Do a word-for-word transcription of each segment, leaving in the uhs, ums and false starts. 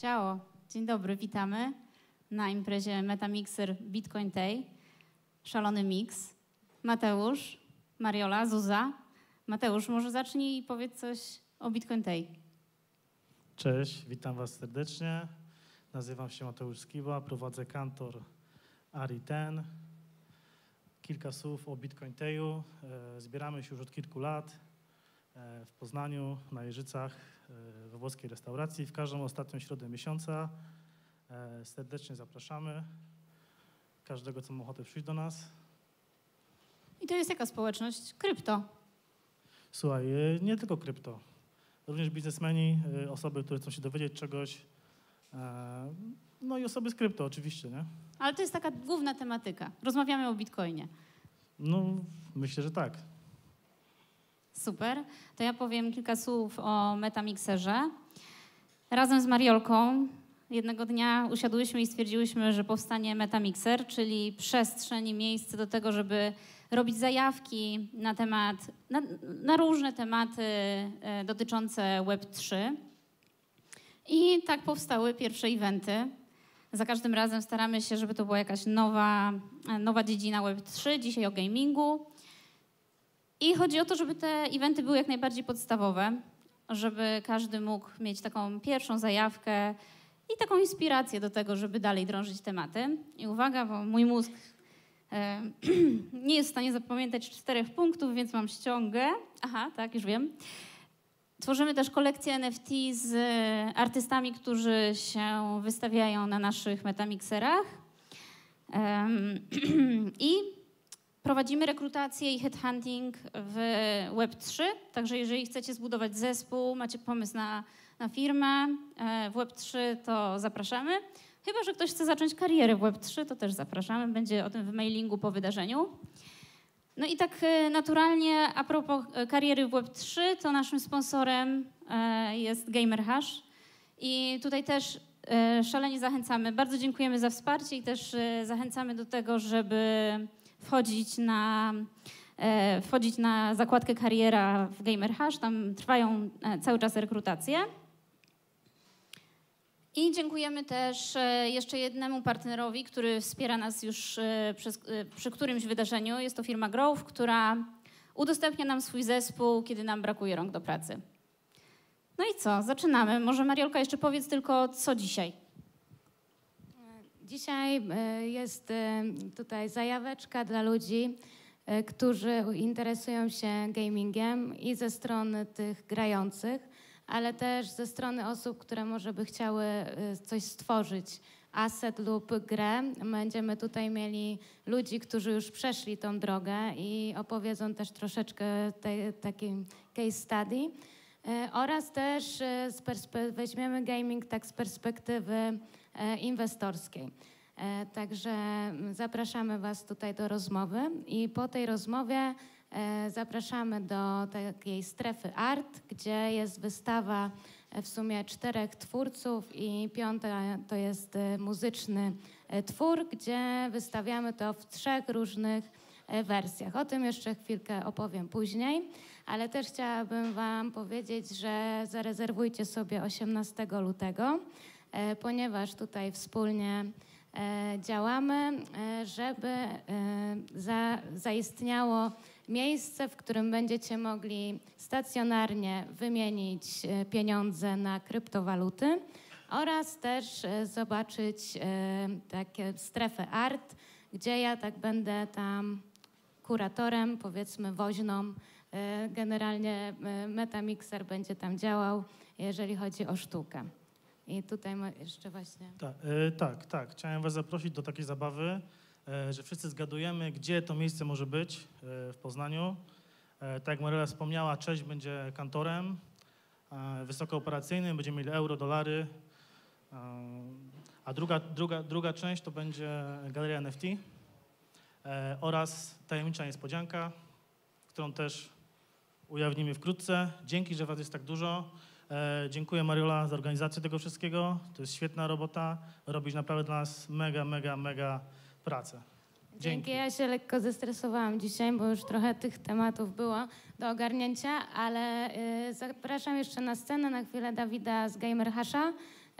Ciao, dzień dobry, witamy na imprezie Metamixer Bitcoin Day. Szalony mix. Mateusz, Mariola, Zuza. Mateusz, może zacznij i powiedz coś o Bitcoin Day. Cześć, witam Was serdecznie. Nazywam się Mateusz Skiba, prowadzę kantor Ari Ten. Kilka słów o Bitcoin Dayu. Zbieramy się już od kilku lat w Poznaniu, na Jeżycach, we włoskiej restauracji w każdą ostatnią środę miesiąca. Serdecznie zapraszamy każdego, co ma ochotę przyjść do nas. I to jest jaka społeczność? Krypto. Słuchaj, nie tylko krypto. Również biznesmeni, osoby, które chcą się dowiedzieć czegoś. No i osoby z krypto oczywiście, nie? Ale to jest taka główna tematyka. Rozmawiamy o Bitcoinie. No, myślę, że tak. Super. To ja powiem kilka słów o Metamixerze. Razem z Mariolką jednego dnia usiadłyśmy i stwierdziłyśmy, że powstanie Metamixer, czyli przestrzeń i miejsce do tego, żeby robić zajawki na temat, na, na różne tematy e, dotyczące web trzy. I tak powstały pierwsze eventy. Za każdym razem staramy się, żeby to była jakaś nowa, nowa dziedzina web trzy, dzisiaj o gamingu. I chodzi o to, żeby te eventy były jak najbardziej podstawowe, żeby każdy mógł mieć taką pierwszą zajawkę i taką inspirację do tego, żeby dalej drążyć tematy. I uwaga, bo mój mózg e, nie jest w stanie zapamiętać czterech punktów, więc mam ściągę. Aha, tak, już wiem. Tworzymy też kolekcję N F T z artystami, którzy się wystawiają na naszych Metamixerach. Um, I prowadzimy rekrutację i headhunting w web trzy, także jeżeli chcecie zbudować zespół, macie pomysł na, na firmę w web trzy, to zapraszamy. Chyba że ktoś chce zacząć karierę w web trzy, to też zapraszamy. Będzie o tym w mailingu po wydarzeniu. No i tak naturalnie a propos kariery w web trzy, to naszym sponsorem jest GamerHash. I tutaj też szalenie zachęcamy. Bardzo dziękujemy za wsparcie i też zachęcamy do tego, żeby wchodzić na, e, wchodzić na zakładkę kariera w GamerHash. Tam trwają e, cały czas rekrutacje. I dziękujemy też e, jeszcze jednemu partnerowi, który wspiera nas już e, przez, e, przy którymś wydarzeniu. Jest to firma Growth, która udostępnia nam swój zespół, kiedy nam brakuje rąk do pracy. No i co? Zaczynamy. Może Mariolka jeszcze powiedz tylko, co dzisiaj. Dzisiaj jest tutaj zajaweczka dla ludzi, którzy interesują się gamingiem i ze strony tych grających, ale też ze strony osób, które może by chciały coś stworzyć, asset lub grę. Będziemy tutaj mieli ludzi, którzy już przeszli tą drogę i opowiedzą też troszeczkę tej, takiej case study. Oraz też z perspe- weźmiemy gaming tak z perspektywy inwestorskiej. Także zapraszamy Was tutaj do rozmowy i po tej rozmowie zapraszamy do takiej strefy art, gdzie jest wystawa w sumie czterech twórców i piąta to jest muzyczny twór, gdzie wystawiamy to w trzech różnych wersjach. O tym jeszcze chwilkę opowiem później, ale też chciałabym Wam powiedzieć, że zarezerwujcie sobie osiemnastego lutego, ponieważ tutaj wspólnie działamy, żeby za, zaistniało miejsce, w którym będziecie mogli stacjonarnie wymienić pieniądze na kryptowaluty oraz też zobaczyć takie strefę art, gdzie ja tak będę tam kuratorem, powiedzmy woźną. Generalnie Metamixer będzie tam działał, jeżeli chodzi o sztukę. I tutaj ma jeszcze właśnie... Tak, e, tak, tak. Chciałem Was zaprosić do takiej zabawy, e, że wszyscy zgadujemy, gdzie to miejsce może być e, w Poznaniu. E, tak jak Maryla wspomniała, Cześć będzie kantorem e, wysokooperacyjnym, będziemy mieli euro, dolary, e, a druga, druga, druga część to będzie galeria N F T e, oraz tajemnicza niespodzianka, którą też ujawnimy wkrótce. Dzięki, że Was jest tak dużo. E, dziękuję Mariola za organizację tego wszystkiego. To jest świetna robota. Robisz naprawdę dla nas mega, mega, mega pracę. Dzięki. Dzięki. Ja się lekko zestresowałam dzisiaj, bo już trochę tych tematów było do ogarnięcia, ale y, zapraszam jeszcze na scenę na chwilę Dawida z GamerHasha,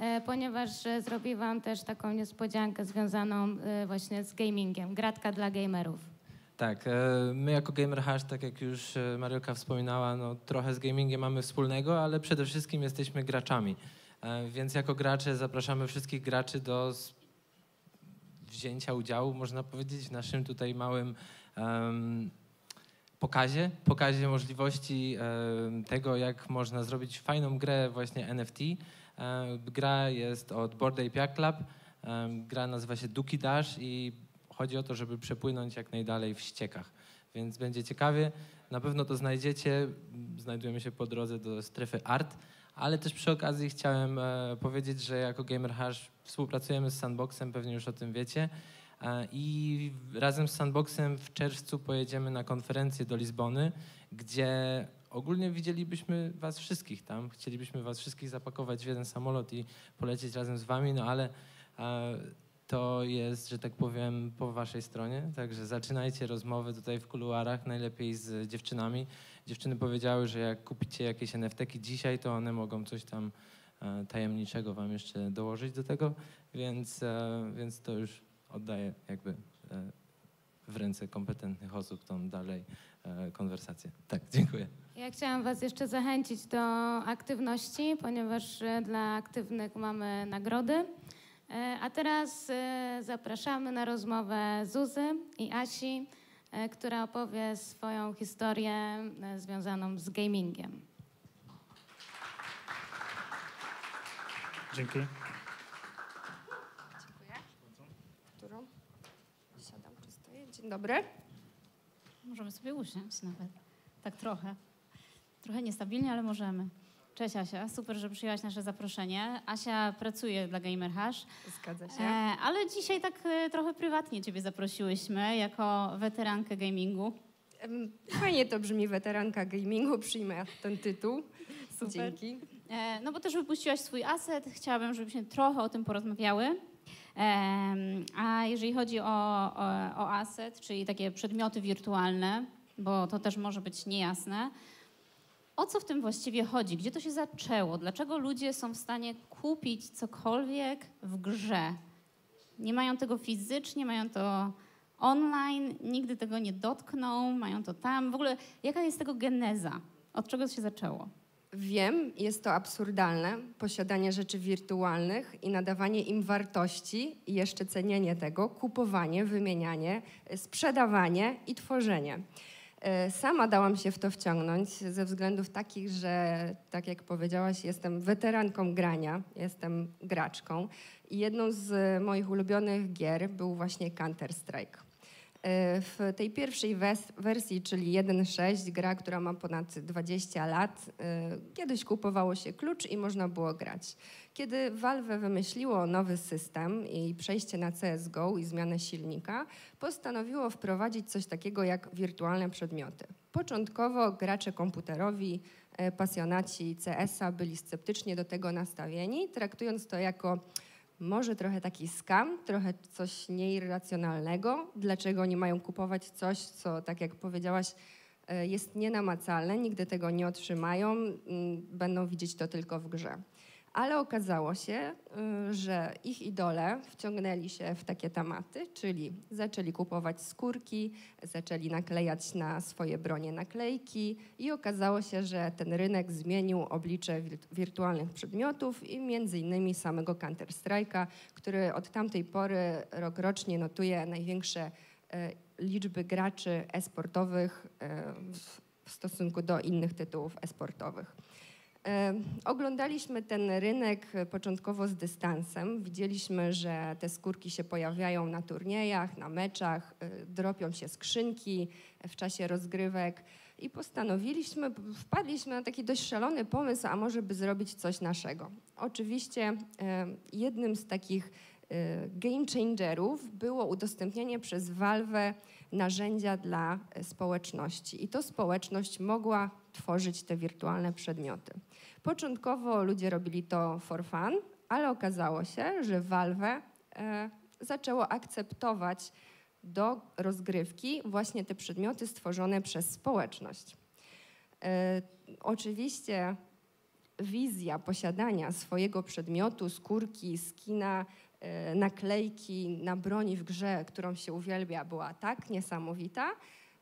e, ponieważ e, zrobiłam też taką niespodziankę związaną e, właśnie z gamingiem. Gratka dla gamerów. Tak, e, my jako Gamer Hash, tak jak już e, Mariolka wspominała, no, trochę z gamingiem mamy wspólnego, ale przede wszystkim jesteśmy graczami. E, Więc jako gracze zapraszamy wszystkich graczy do s- wzięcia udziału, można powiedzieć, w naszym tutaj małym em, pokazie, pokazie możliwości em, tego, jak można zrobić fajną grę właśnie N F T. E, Gra jest od Bored Ape Yacht Club, em, gra nazywa się Duki Dash i chodzi o to, żeby przepłynąć jak najdalej w ściekach. Więc będzie ciekawie, na pewno to znajdziecie, znajdujemy się po drodze do strefy Art, ale też przy okazji chciałem e, powiedzieć, że jako Gamer Hash współpracujemy z Sandboxem, pewnie już o tym wiecie, e, i razem z Sandboxem w czerwcu pojedziemy na konferencję do Lizbony, gdzie ogólnie widzielibyśmy was wszystkich tam, chcielibyśmy was wszystkich zapakować w jeden samolot i polecieć razem z wami, no ale e, to jest, że tak powiem, po waszej stronie, także zaczynajcie rozmowy tutaj w kuluarach, najlepiej z dziewczynami. Dziewczyny powiedziały, że jak kupicie jakieś N F T-ki dzisiaj, to one mogą coś tam e, tajemniczego wam jeszcze dołożyć do tego, więc, e, więc to już oddaję jakby e, w ręce kompetentnych osób tą dalej e, konwersację. Tak, dziękuję. Ja chciałam was jeszcze zachęcić do aktywności, ponieważ e, dla aktywnych mamy nagrody. E, A teraz e, zapraszamy na rozmowę Zuzy i Asi, e, która opowie swoją historię e, związaną z gamingiem. Dzięki. Dziękuję. Którą? Siadam czy stoję? Dzień dobry. Możemy sobie usiąść nawet. Tak trochę. Trochę niestabilnie, ale możemy. Cześć Asia, super, że przyjęłaś nasze zaproszenie. Asia pracuje dla Gamer Hash, Zgadza się. e, ale dzisiaj tak e, trochę prywatnie Ciebie zaprosiłyśmy jako weterankę gamingu. Em, Fajnie to brzmi, weteranka gamingu, przyjmę ten tytuł. Super. Dzięki. E, no bo też wypuściłaś swój aset, chciałabym, żebyśmy trochę o tym porozmawiały. E, a jeżeli chodzi o, o, o aset, czyli takie przedmioty wirtualne, bo to też może być niejasne, o co w tym właściwie chodzi? Gdzie to się zaczęło? Dlaczego ludzie są w stanie kupić cokolwiek w grze? Nie mają tego fizycznie, mają to online, nigdy tego nie dotkną, mają to tam. W ogóle jaka jest tego geneza? Od czego to się zaczęło? Wiem, jest to absurdalne, posiadanie rzeczy wirtualnych i nadawanie im wartości i jeszcze cenienie tego, kupowanie, wymienianie, sprzedawanie i tworzenie. E, Sama dałam się w to wciągnąć ze względów takich, że tak jak powiedziałaś, jestem weteranką grania, jestem graczką i jedną z moich ulubionych gier był właśnie Counter-Strike. E, W tej pierwszej wes- wersji, czyli jeden sześć, gra, która ma ponad dwadzieścia lat, e, kiedyś kupowało się klucz i można było grać. Kiedy Valve wymyśliło nowy system i przejście na C S G O i zmianę silnika, postanowiło wprowadzić coś takiego jak wirtualne przedmioty. Początkowo gracze komputerowi, e, pasjonaci C S a byli sceptycznie do tego nastawieni, traktując to jako może trochę taki scam, trochę coś nieirracjonalnego. Dlaczego nie mają kupować coś, co, tak jak powiedziałaś, e, jest nienamacalne, nigdy tego nie otrzymają, mm, będą widzieć to tylko w grze. Ale okazało się, y, że ich idole wciągnęli się w takie tematy, czyli zaczęli kupować skórki, zaczęli naklejać na swoje bronie naklejki i okazało się, że ten rynek zmienił oblicze wir- wirtualnych przedmiotów i między innymi samego Counter-Strike'a, który od tamtej pory rokrocznie notuje największe e, liczby graczy e-sportowych e, w, w stosunku do innych tytułów e-sportowych. E, Oglądaliśmy ten rynek e, początkowo z dystansem. Widzieliśmy, że te skórki się pojawiają na turniejach, na meczach, e, dropią się skrzynki w czasie rozgrywek i postanowiliśmy, p- wpadliśmy na taki dość szalony pomysł, a może by zrobić coś naszego. Oczywiście e, jednym z takich e, game changerów było udostępnienie przez Valve narzędzia dla e, społeczności i to społeczność mogła tworzyć te wirtualne przedmioty. Początkowo ludzie robili to for fun, ale okazało się, że Valve e, zaczęło akceptować do rozgrywki właśnie te przedmioty stworzone przez społeczność. E, oczywiście wizja posiadania swojego przedmiotu, skórki, skina, naklejki na broni w grze, którą się uwielbia, była tak niesamowita,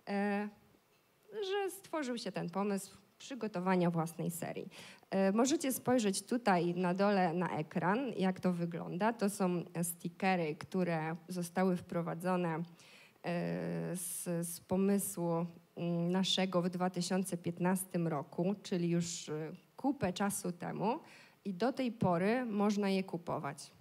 że stworzył się ten pomysł przygotowania własnej serii. Możecie spojrzeć tutaj na dole na ekran, jak to wygląda. To są stickery, które zostały wprowadzone z, z pomysłu naszego w dwa tysiące piętnastym roku, czyli już kupę czasu temu i do tej pory można je kupować.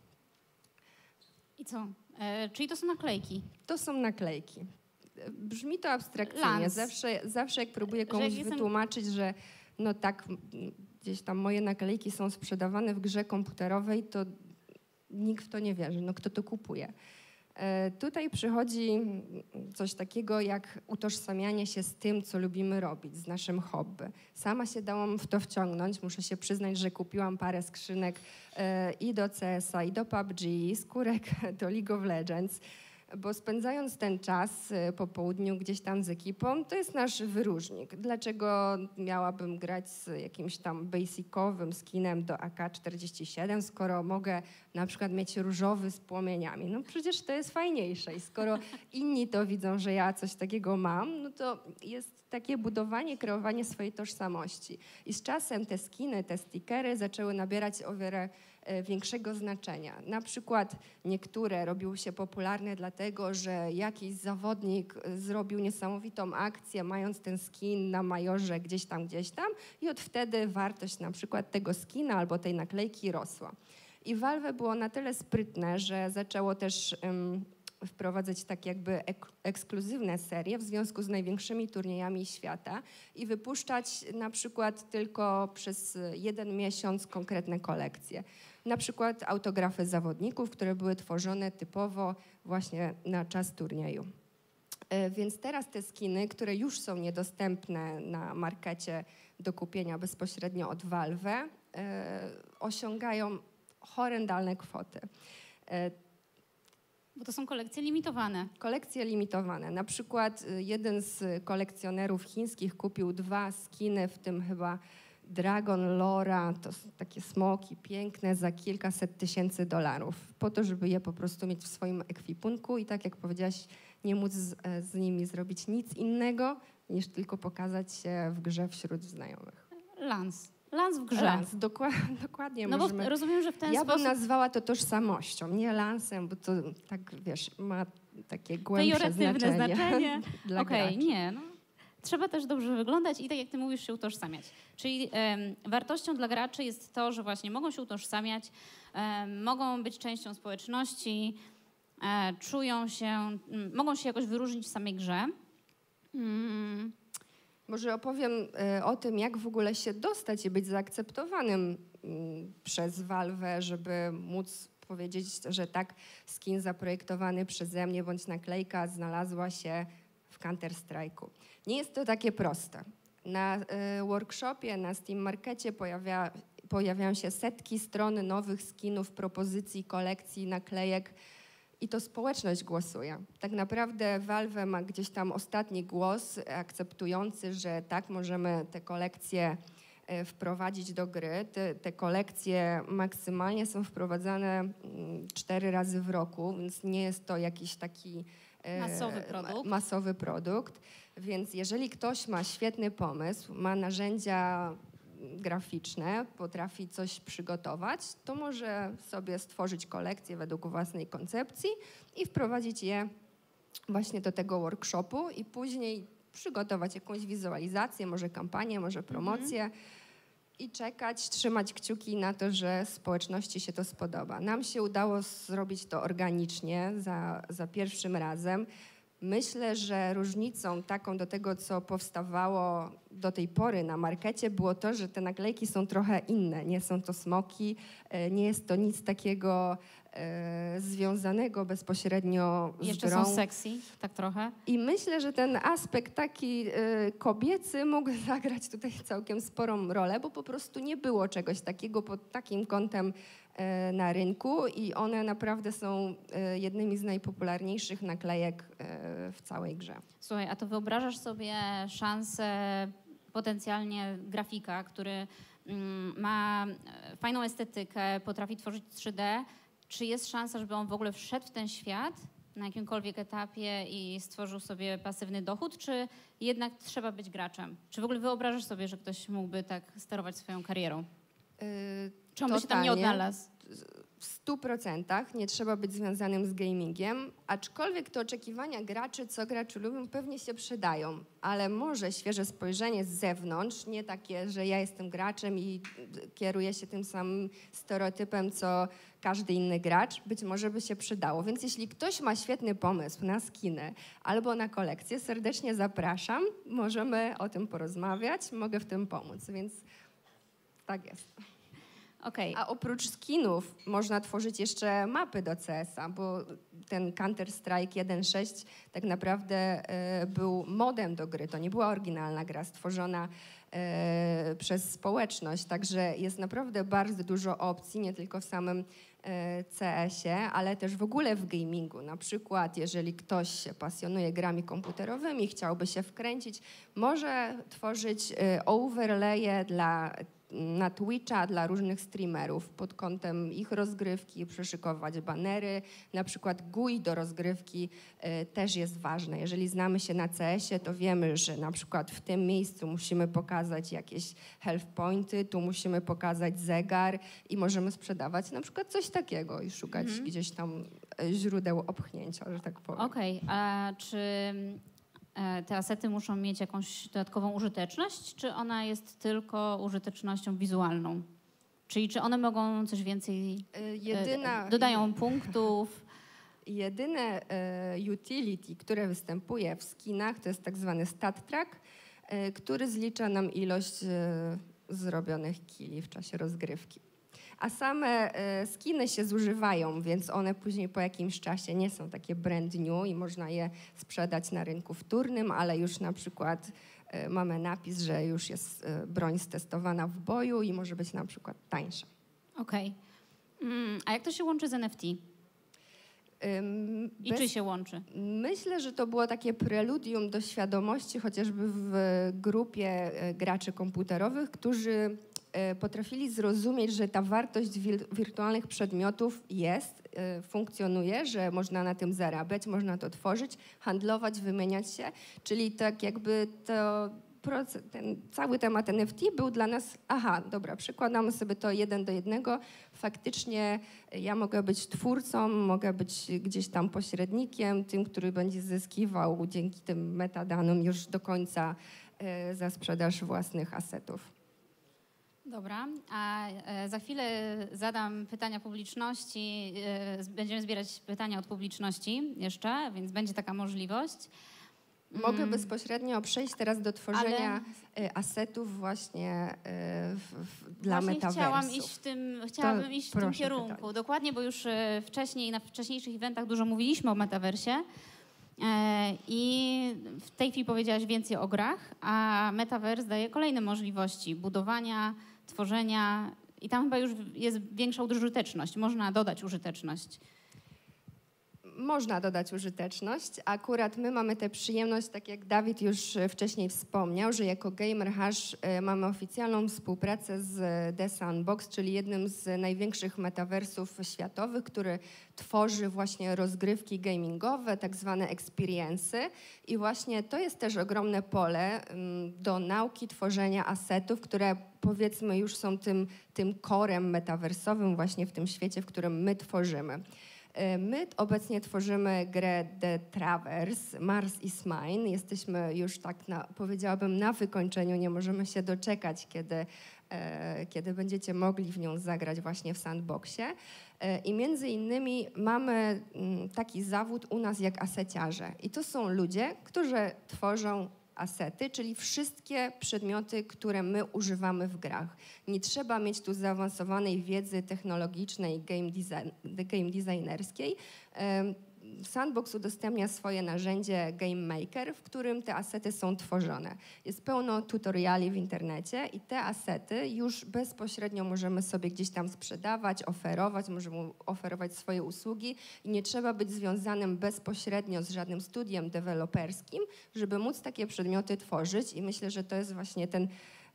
I co? E, czyli to są naklejki? To są naklejki. Brzmi to abstrakcyjnie. Lans. Zawsze, zawsze jak próbuję komuś jak jestem... wytłumaczyć, że no tak, gdzieś tam moje naklejki są sprzedawane w grze komputerowej, to nikt w to nie wierzy. No kto to kupuje? E, tutaj przychodzi coś takiego jak utożsamianie się z tym, co lubimy robić, z naszym hobby. Sama się dałam w to wciągnąć. Muszę się przyznać, że kupiłam parę skrzynek e, i do C S a, i do P U B G, skórek do League of Legends, bo spędzając ten czas po południu gdzieś tam z ekipą, to jest nasz wyróżnik. Dlaczego miałabym grać z jakimś tam basicowym skinem do A K czterdzieści siedem, skoro mogę na przykład mieć różowy z płomieniami? No przecież to jest fajniejsze i skoro inni to widzą, że ja coś takiego mam, no to jest takie budowanie, kreowanie swojej tożsamości. I z czasem te skiny, te stickery zaczęły nabierać o wiele większego znaczenia. Na przykład niektóre robiły się popularne dlatego, że jakiś zawodnik zrobił niesamowitą akcję, mając ten skin na majorze gdzieś tam, gdzieś tam i od wtedy wartość na przykład tego skina albo tej naklejki rosła. I Valve było na tyle sprytne, że zaczęło też um, wprowadzać tak jakby ek ekskluzywne serie w związku z największymi turniejami świata i wypuszczać na przykład tylko przez jeden miesiąc konkretne kolekcje. Na przykład autografy zawodników, które były tworzone typowo właśnie na czas turnieju. E, więc teraz te skiny, które już są niedostępne na markecie do kupienia bezpośrednio od Valve, e, osiągają horrendalne kwoty. E, Bo to są kolekcje limitowane. Kolekcje limitowane. Na przykład jeden z kolekcjonerów chińskich kupił dwa skiny, w tym chyba Dragon Lora, to są takie smoki piękne, za kilkaset tysięcy dolarów, po to, żeby je po prostu mieć w swoim ekwipunku i tak jak powiedziałaś, nie móc z, z nimi zrobić nic innego, niż tylko pokazać się w grze wśród znajomych. Lans. Lans w grze. Lans, dokładnie, dokładnie no możemy. Bo rozumiem, że w ten ja sposób... bym nazwała to tożsamością, nie lansem, bo to tak, wiesz, ma takie głębsze znaczenie. znaczenie. Dla Okej, graczy. nie, no. Trzeba też dobrze wyglądać i tak jak ty mówisz, się utożsamiać. Czyli em, wartością dla graczy jest to, że właśnie mogą się utożsamiać, em, mogą być częścią społeczności, e, czują się, m, mogą się jakoś wyróżnić w samej grze. Mm. Może opowiem y, o tym, jak w ogóle się dostać i być zaakceptowanym y, przez Valve, żeby móc powiedzieć, że tak, skin zaprojektowany przeze mnie bądź naklejka znalazła się w Counter-Strike'u. Nie jest to takie proste. Na y, workshopie, na Steam Markecie pojawia, pojawiają się setki stron nowych skinów, propozycji, kolekcji, naklejek i to społeczność głosuje. Tak naprawdę Valve ma gdzieś tam ostatni głos akceptujący, że tak, możemy te kolekcje y, wprowadzić do gry. Te, te kolekcje maksymalnie są wprowadzane y, cztery razy w roku, więc nie jest to jakiś taki Masowy produkt. masowy produkt. Więc jeżeli ktoś ma świetny pomysł, ma narzędzia graficzne, potrafi coś przygotować, to może sobie stworzyć kolekcję według własnej koncepcji i wprowadzić je właśnie do tego workshopu i później przygotować jakąś wizualizację, może kampanię, może promocję. Mhm. I czekać, trzymać kciuki na to, że społeczności się to spodoba. Nam się udało zrobić to organicznie za, za pierwszym razem. Myślę, że różnicą taką do tego, co powstawało do tej pory na markecie, było to, że te naklejki są trochę inne. Nie są to smoki, nie jest to nic takiego e, związanego bezpośrednio z Jeszcze grą. są sexy, tak trochę. I myślę, że ten aspekt taki e, kobiecy mógł zagrać tutaj całkiem sporą rolę, bo po prostu nie było czegoś takiego pod takim kątem e, na rynku i one naprawdę są e, jednymi z najpopularniejszych naklejek e, w całej grze. Słuchaj, a to wyobrażasz sobie szansę potencjalnie grafika, który mm, ma e, fajną estetykę, potrafi tworzyć trzy D, czy jest szansa, żeby on w ogóle wszedł w ten świat na jakimkolwiek etapie i stworzył sobie pasywny dochód, czy jednak trzeba być graczem? Czy w ogóle wyobrażasz sobie, że ktoś mógłby tak sterować swoją karierą? Yy, Czy on by się tam nie totalnie. odnalazł? W stu procentach nie trzeba być związanym z gamingiem, aczkolwiek te oczekiwania graczy, co gracze lubią, pewnie się przydają, ale może świeże spojrzenie z zewnątrz, nie takie, że ja jestem graczem i kieruję się tym samym stereotypem, co każdy inny gracz, być może by się przydało. Więc jeśli ktoś ma świetny pomysł na skiny albo na kolekcję, serdecznie zapraszam, możemy o tym porozmawiać, mogę w tym pomóc, więc tak jest. Okej. A oprócz skinów można tworzyć jeszcze mapy do C S a, bo ten Counter-Strike jeden sześć tak naprawdę e, był modem do gry. To nie była oryginalna gra stworzona e, przez społeczność, także jest naprawdę bardzo dużo opcji, nie tylko w samym e, C S ie, ale też w ogóle w gamingu. Na przykład, jeżeli ktoś się pasjonuje grami komputerowymi, chciałby się wkręcić, może tworzyć e, overlaye dla na Twitcha dla różnych streamerów pod kątem ich rozgrywki, przyszykować banery. Na przykład G U I do rozgrywki y, też jest ważne. Jeżeli znamy się na C S ie, to wiemy, że na przykład w tym miejscu musimy pokazać jakieś health pointy, tu musimy pokazać zegar i możemy sprzedawać na przykład coś takiego i szukać Mhm. gdzieś tam y, źródeł opchnięcia, że tak powiem. Okej, a czy e, te asety muszą mieć jakąś dodatkową użyteczność, czy ona jest tylko użytecznością wizualną? Czyli czy one mogą coś więcej, Y, Jedyna... e, dodają punktów? Jedyne e, utility, które występuje w skinach, to jest tak zwany stat track, e, który zlicza nam ilość e, zrobionych killi w czasie rozgrywki. A same e, skiny się zużywają, więc one później po jakimś czasie nie są takie brand new i można je sprzedać na rynku wtórnym, ale już na przykład e, mamy napis, że już jest e, broń stestowana w boju i może być na przykład tańsza. Okej. Mm, a jak to się łączy z N F T? Ym, I bez- czy się łączy? Myślę, że to było takie preludium do świadomości, chociażby w grupie e, graczy komputerowych, którzy e, potrafili zrozumieć, że ta wartość wir- wirtualnych przedmiotów jest, e, funkcjonuje, że można na tym zarabiać, można to tworzyć, handlować, wymieniać się, czyli tak jakby to proces, ten cały temat N F T był dla nas, aha, dobra, przykładamy sobie to jeden do jednego, faktycznie ja mogę być twórcą, mogę być gdzieś tam pośrednikiem, tym, który będzie zyskiwał dzięki tym metadanom już do końca e, za sprzedaż własnych asetów. Dobra, a e, za chwilę zadam pytania publiczności. E, z- będziemy zbierać pytania od publiczności jeszcze, więc będzie taka możliwość. Mogę Mm, bezpośrednio przejść teraz do tworzenia e, asetów właśnie e, w, w, dla Właśnie metaversu. chciałam iść w tym, chciałabym iść w tym proszę kierunku. pytanie. Dokładnie, bo już e, wcześniej, na wcześniejszych eventach dużo mówiliśmy o metaversie. E, I w tej chwili powiedziałaś więcej o grach, a metaverse daje kolejne możliwości budowania, tworzenia i tam chyba już jest większa użyteczność. Można dodać użyteczność. Można dodać użyteczność. Akurat my mamy tę przyjemność, tak jak Dawid już e, wcześniej wspomniał, że jako Gamer Hash e, mamy oficjalną współpracę z The Sandbox, czyli jednym z największych metaversów światowych, który tworzy właśnie rozgrywki gamingowe, tak zwane experience'y. I właśnie to jest też ogromne pole mm, do nauki tworzenia asetów, które powiedzmy już są tym, tym korem metaversowym właśnie w tym świecie, w którym my tworzymy. E, My obecnie tworzymy grę The Traverse, Mars is Mine. Jesteśmy już tak, na, powiedziałabym, na wykończeniu. Nie możemy się doczekać, kiedy, e, kiedy będziecie mogli w nią zagrać właśnie w sandboxie. E, I między innymi mamy mm, taki zawód u nas jak aseciarze. I to są ludzie, którzy tworzą asety, czyli wszystkie przedmioty, które my używamy w grach. Nie trzeba mieć tu zaawansowanej wiedzy technologicznej, game, design, game designerskiej. Em, Sandbox udostępnia swoje narzędzie Game Maker, w którym te asety są tworzone. Jest pełno tutoriali w internecie i te asety już bezpośrednio możemy sobie gdzieś tam sprzedawać, oferować, możemy oferować swoje usługi i nie trzeba być związanym bezpośrednio z żadnym studiem deweloperskim, żeby móc takie przedmioty tworzyć i myślę, że to jest właśnie ten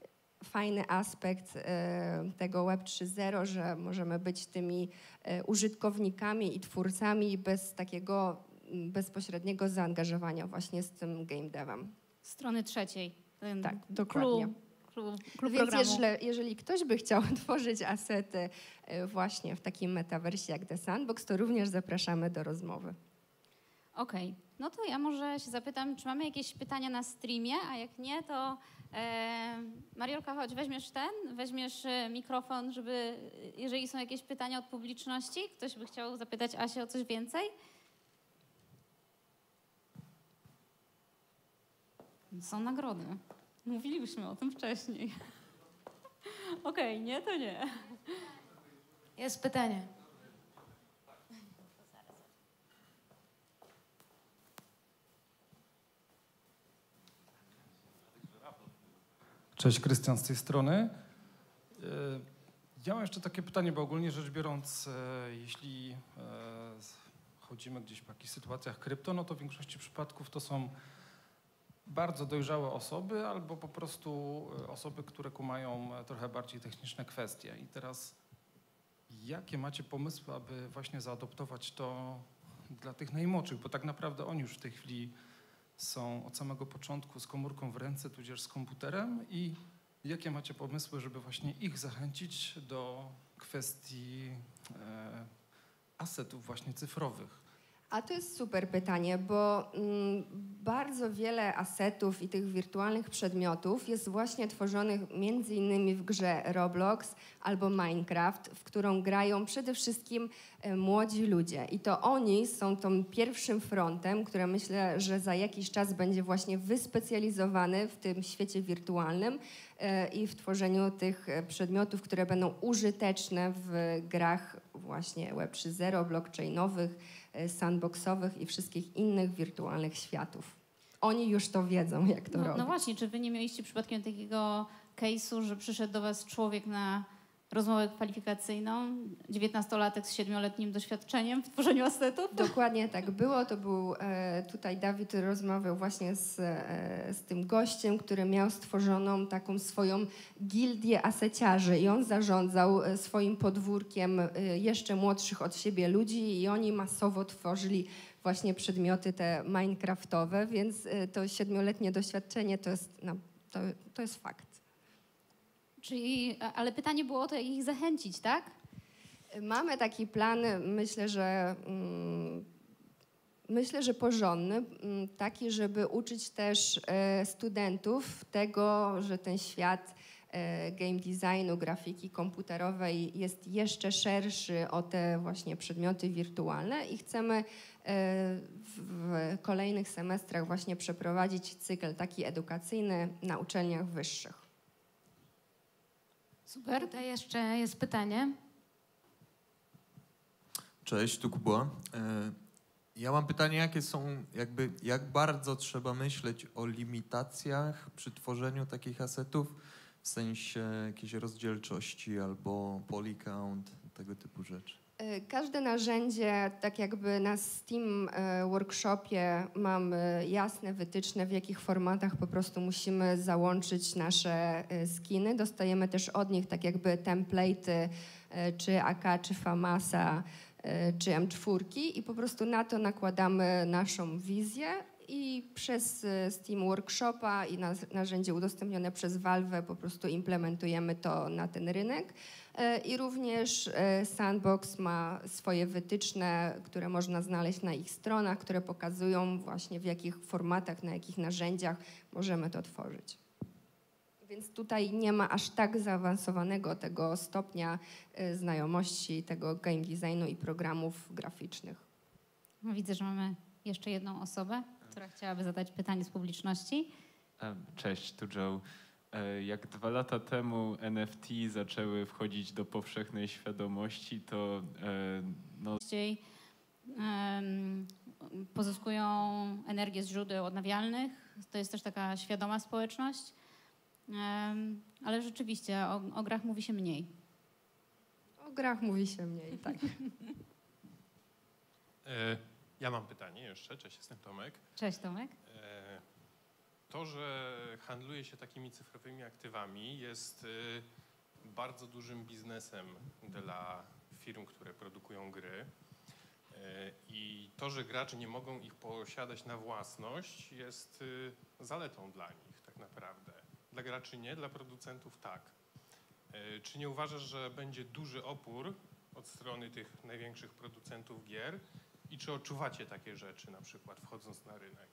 fajny aspekt e, tego Web trzy zero, że możemy być tymi e, użytkownikami i twórcami bez takiego m, bezpośredniego zaangażowania właśnie z tym game devem. Strony trzeciej. Ten Tak, dokładnie. Klub, klub Więc programu. jeżeli, jeżeli ktoś by chciał tworzyć asety e, właśnie w takim metaversie jak The Sandbox, to również zapraszamy do rozmowy. Okej, no to ja może się zapytam, czy mamy jakieś pytania na streamie, a jak nie, to e, Mariolka, chodź, weźmiesz ten, weźmiesz e, mikrofon, żeby, jeżeli są jakieś pytania od publiczności, ktoś by chciał zapytać Asię o coś więcej? Są nagrody. Mówiliśmy o tym wcześniej. Okej, nie, to nie. Jest pytanie. Cześć, Krystian z tej strony. Ja mam jeszcze takie pytanie, bo ogólnie rzecz biorąc, jeśli chodzimy gdzieś po jakichś sytuacjach krypto, no to w większości przypadków to są bardzo dojrzałe osoby albo po prostu osoby, które kumają trochę bardziej techniczne kwestie. I teraz jakie macie pomysły, aby właśnie zaadoptować to dla tych najmłodszych, bo tak naprawdę oni już w tej chwili są od samego początku z komórką w ręce, tudzież z komputerem i jakie macie pomysły, żeby właśnie ich zachęcić do kwestii e, asetów właśnie cyfrowych? A to jest super pytanie, bo mm, bardzo wiele asetów i tych wirtualnych przedmiotów jest właśnie tworzonych między innymi w grze Roblox albo Minecraft, w którą grają przede wszystkim e, młodzi ludzie. I to oni są tą pierwszym frontem, które myślę, że za jakiś czas będzie właśnie wyspecjalizowany w tym świecie wirtualnym e, i w tworzeniu tych e, przedmiotów, które będą użyteczne w grach właśnie Web trzy zero, blockchainowych, sandboxowych i wszystkich innych wirtualnych światów. Oni już to wiedzą, jak to no, robić. No właśnie, czy wy nie mieliście przypadkiem takiego case'u, że przyszedł do was człowiek na rozmowę kwalifikacyjną, dziewiętnastolatek z siedmioletnim doświadczeniem w tworzeniu asetów? Dokładnie tak było. To był e, tutaj Dawid rozmawiał właśnie z, e, z tym gościem, który miał stworzoną taką swoją gildię aseciarzy i on zarządzał e, swoim podwórkiem e, jeszcze młodszych od siebie ludzi i oni masowo tworzyli właśnie przedmioty te minecraftowe, więc e, to siedmioletnie doświadczenie to jest, no, to, to jest fakt. Czyli, ale pytanie było o to, jak ich zachęcić, tak? Mamy taki plan, myślę, że mm, myślę, że porządny, mm, taki, żeby uczyć też e, studentów tego, że ten świat e, game designu, grafiki komputerowej jest jeszcze szerszy o te właśnie przedmioty wirtualne i chcemy e, w, w kolejnych semestrach właśnie przeprowadzić cykl taki edukacyjny na uczelniach wyższych. Super. Tutaj jeszcze jest pytanie. Cześć, tu Kuba. Ja mam pytanie, jakie są, jakby, jak bardzo trzeba myśleć o limitacjach przy tworzeniu takich asetów, w sensie jakiejś rozdzielczości albo poly count, tego typu rzeczy. Każde narzędzie, tak jakby na Steam Workshopie mamy jasne wytyczne, w jakich formatach po prostu musimy załączyć nasze skiny. Dostajemy też od nich tak jakby template'y, czy A K, czy Famasa, czy M cztery i po prostu na to nakładamy naszą wizję i przez Steam Workshopa i narzędzie udostępnione przez Valve po prostu implementujemy to na ten rynek. I również Sandbox ma swoje wytyczne, które można znaleźć na ich stronach, które pokazują właśnie w jakich formatach, na jakich narzędziach możemy to tworzyć. Więc tutaj nie ma aż tak zaawansowanego tego stopnia znajomości tego game designu i programów graficznych. Widzę, że mamy jeszcze jedną osobę, która chciałaby zadać pytanie z publiczności. Cześć, tu Joe. Jak dwa lata temu N F T zaczęły wchodzić do powszechnej świadomości, to no... pozyskują energię z źródeł odnawialnych. To jest też taka świadoma społeczność. Ale rzeczywiście o, o grach mówi się mniej. O grach mówi się mniej, tak. Ja mam pytanie jeszcze. Cześć, jestem Tomek. Cześć, Tomek. To, że handluje się takimi cyfrowymi aktywami, jest bardzo dużym biznesem dla firm, które produkują gry. I to, że gracze nie mogą ich posiadać na własność, jest zaletą dla nich tak naprawdę. Dla graczy nie, dla producentów tak. Czy nie uważasz, że będzie duży opór od strony tych największych producentów gier i czy odczuwacie takie rzeczy, na przykład wchodząc na rynek?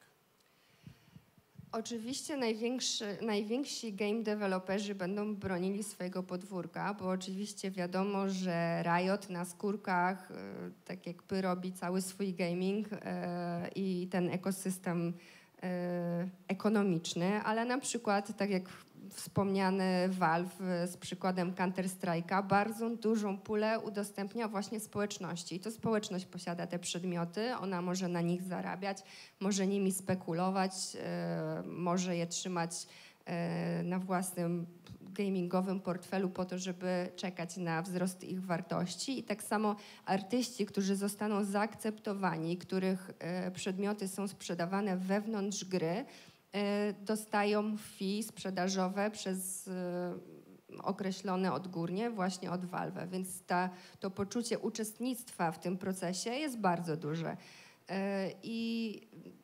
Oczywiście największy, najwięksi game developerzy będą bronili swojego podwórka, bo oczywiście wiadomo, że Riot na skórkach tak jakby robi cały swój gaming i ten ekosystem ekonomiczny, ale na przykład, tak jak wspomniany Valve z przykładem Counter-Strike'a, bardzo dużą pulę udostępnia właśnie społeczności. I to społeczność posiada te przedmioty, ona może na nich zarabiać, może nimi spekulować, e, może je trzymać e, na własnym gamingowym portfelu po to, żeby czekać na wzrost ich wartości. I tak samo artyści, którzy zostaną zaakceptowani, których e, przedmioty są sprzedawane wewnątrz gry, dostają fee sprzedażowe przez określone odgórnie właśnie od Valve, więc ta, to poczucie uczestnictwa w tym procesie jest bardzo duże. I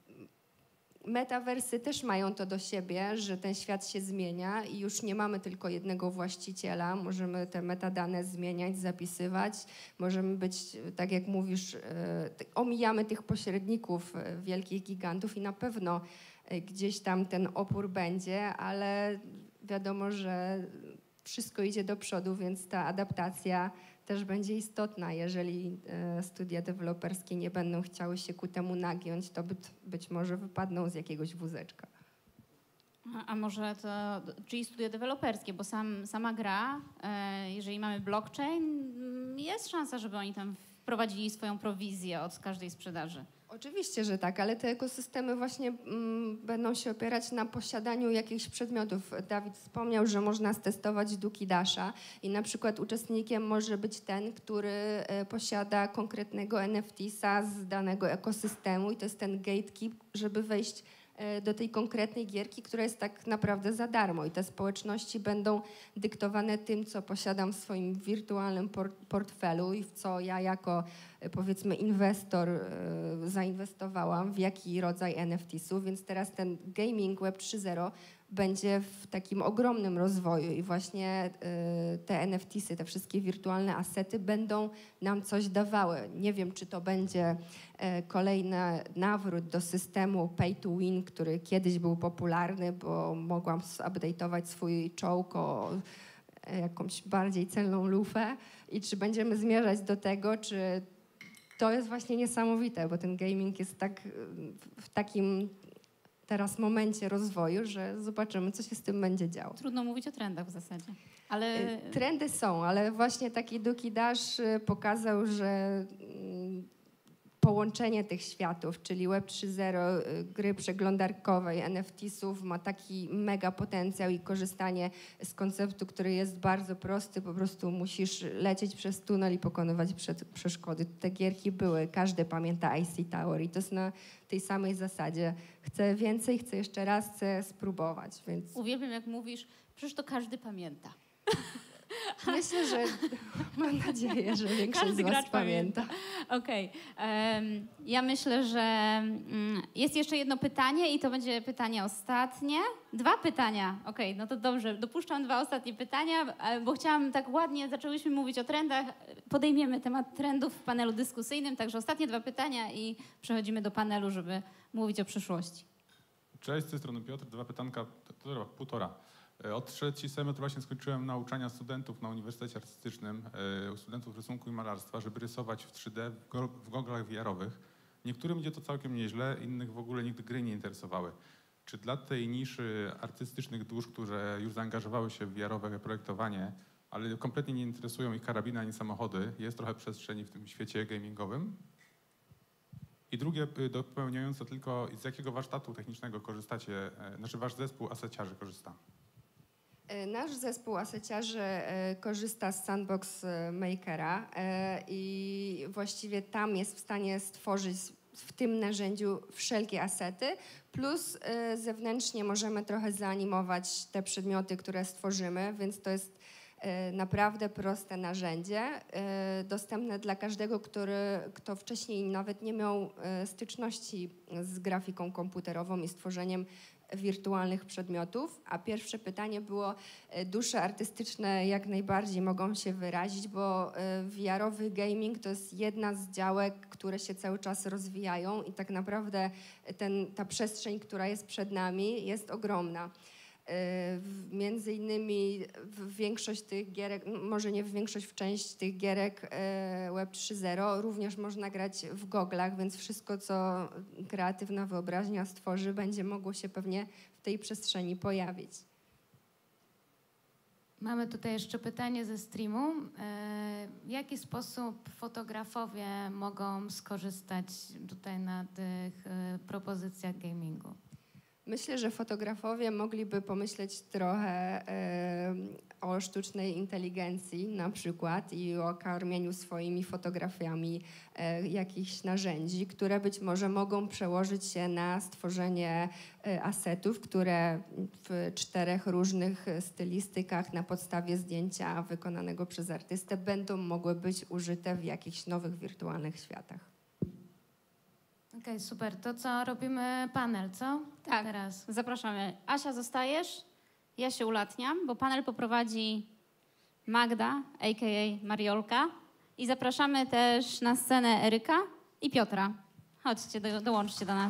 metaversy też mają to do siebie, że ten świat się zmienia i już nie mamy tylko jednego właściciela, możemy te metadane zmieniać, zapisywać, możemy być, tak jak mówisz, omijamy tych pośredników, wielkich gigantów i na pewno gdzieś tam ten opór będzie, ale wiadomo, że wszystko idzie do przodu, więc ta adaptacja też będzie istotna. Jeżeli studia deweloperskie nie będą chciały się ku temu nagiąć, to być, być może wypadną z jakiegoś wózeczka. A, a może to, czyli studia deweloperskie, bo sam, sama gra, jeżeli mamy blockchain, jest szansa, żeby oni tam wprowadzili swoją prowizję od każdej sprzedaży. Oczywiście, że tak, ale te ekosystemy właśnie mm, będą się opierać na posiadaniu jakichś przedmiotów. Dawid wspomniał, że można stestować Duki Dasha i na przykład uczestnikiem może być ten, który e, posiada konkretnego N F T-sa z danego ekosystemu i to jest ten gatekeep, żeby wejść e, do tej konkretnej gierki, która jest tak naprawdę za darmo i te społeczności będą dyktowane tym, co posiadam w swoim wirtualnym por- portfelu i w co ja jako powiedzmy inwestor y, zainwestowałam, w jaki rodzaj N F T-sów, więc teraz ten gaming Web trzy zero będzie w takim ogromnym rozwoju i właśnie y, te N F T-sy, te wszystkie wirtualne asety będą nam coś dawały. Nie wiem, czy to będzie y, kolejny nawrót do systemu pay to win, który kiedyś był popularny, bo mogłam zupdate'ować swój czołg o y, jakąś bardziej celną lufę i czy będziemy zmierzać do tego, czy to jest właśnie niesamowite, bo ten gaming jest tak w takim teraz momencie rozwoju, że zobaczymy, co się z tym będzie działo. Trudno mówić o trendach w zasadzie. Ale... Trendy są, ale właśnie taki Duki Dash pokazał, że połączenie tych światów, czyli Web trzy zero, gry przeglądarkowej, N F T-sów ma taki mega potencjał i korzystanie z konceptu, który jest bardzo prosty, po prostu musisz lecieć przez tunel i pokonywać przed, przeszkody. Te gierki były, każdy pamięta I C Tower i to jest na tej samej zasadzie. Chcę więcej, chcę jeszcze raz, chcę spróbować. Więc... Uwielbiam, jak mówisz, przecież to każdy pamięta. Myślę, że mam nadzieję, że większość Każdy z was gracz pamięta. Okej. Okay. Um, ja myślę, że um, jest jeszcze jedno pytanie i to będzie pytanie ostatnie. Dwa pytania. Okej, okay, no to dobrze. Dopuszczam dwa ostatnie pytania, bo chciałam tak ładnie, zaczęłyśmy mówić o trendach. Podejmiemy temat trendów w panelu dyskusyjnym, także ostatnie dwa pytania i przechodzimy do panelu, żeby mówić o przyszłości. Cześć, z tej strony Piotr. Dwa pytanka, to półtora. Od trzeci semestr właśnie skończyłem nauczania studentów na Uniwersytecie Artystycznym, u studentów rysunku i malarstwa, żeby rysować w trzy D w, go, w goglach V R-owych. Niektórym idzie to całkiem nieźle, innych w ogóle nigdy gry nie interesowały. Czy dla tej niszy artystycznych dusz, które już zaangażowały się w V R-owe projektowanie, ale kompletnie nie interesują ich karabiny ani samochody, jest trochę przestrzeni w tym świecie gamingowym? I drugie, dopełniające tylko, z jakiego warsztatu technicznego korzystacie, znaczy wasz zespół aseciarzy korzysta? Nasz zespół aseciarzy korzysta z Sandbox Makera i właściwie tam jest w stanie stworzyć w tym narzędziu wszelkie asety, plus y, zewnętrznie możemy trochę zaanimować te przedmioty, które stworzymy, więc to jest y, naprawdę proste narzędzie, y, dostępne dla każdego, który, kto wcześniej nawet nie miał y, styczności z grafiką komputerową i stworzeniem wirtualnych przedmiotów. A pierwsze pytanie było, dusze artystyczne jak najbardziej mogą się wyrazić, bo V R-owy gaming to jest jedna z działek, które się cały czas rozwijają i tak naprawdę ten, ta przestrzeń, która jest przed nami, jest ogromna. Między innymi w większość tych gierek, może nie w większość, w część tych gierek Web trzy zero również można grać w goglach, więc wszystko, co kreatywna wyobraźnia stworzy, będzie mogło się pewnie w tej przestrzeni pojawić. Mamy tutaj jeszcze pytanie ze streamu. W jaki sposób fotografowie mogą skorzystać tutaj na tych propozycjach gamingu? Myślę, że fotografowie mogliby pomyśleć trochę y, o sztucznej inteligencji na przykład i o karmieniu swoimi fotografiami y, jakichś narzędzi, które być może mogą przełożyć się na stworzenie y, asetów, które w czterech różnych stylistykach na podstawie zdjęcia wykonanego przez artystę będą mogły być użyte w jakichś nowych wirtualnych światach. Okej, okay, super. To co, robimy panel, co? Tak, teraz. Zapraszamy. Asia, zostajesz? Ja się ulatniam, bo panel poprowadzi Magda, a k a. Mariolka. I zapraszamy też na scenę Eryka i Piotra. Chodźcie, do, dołączcie do nas.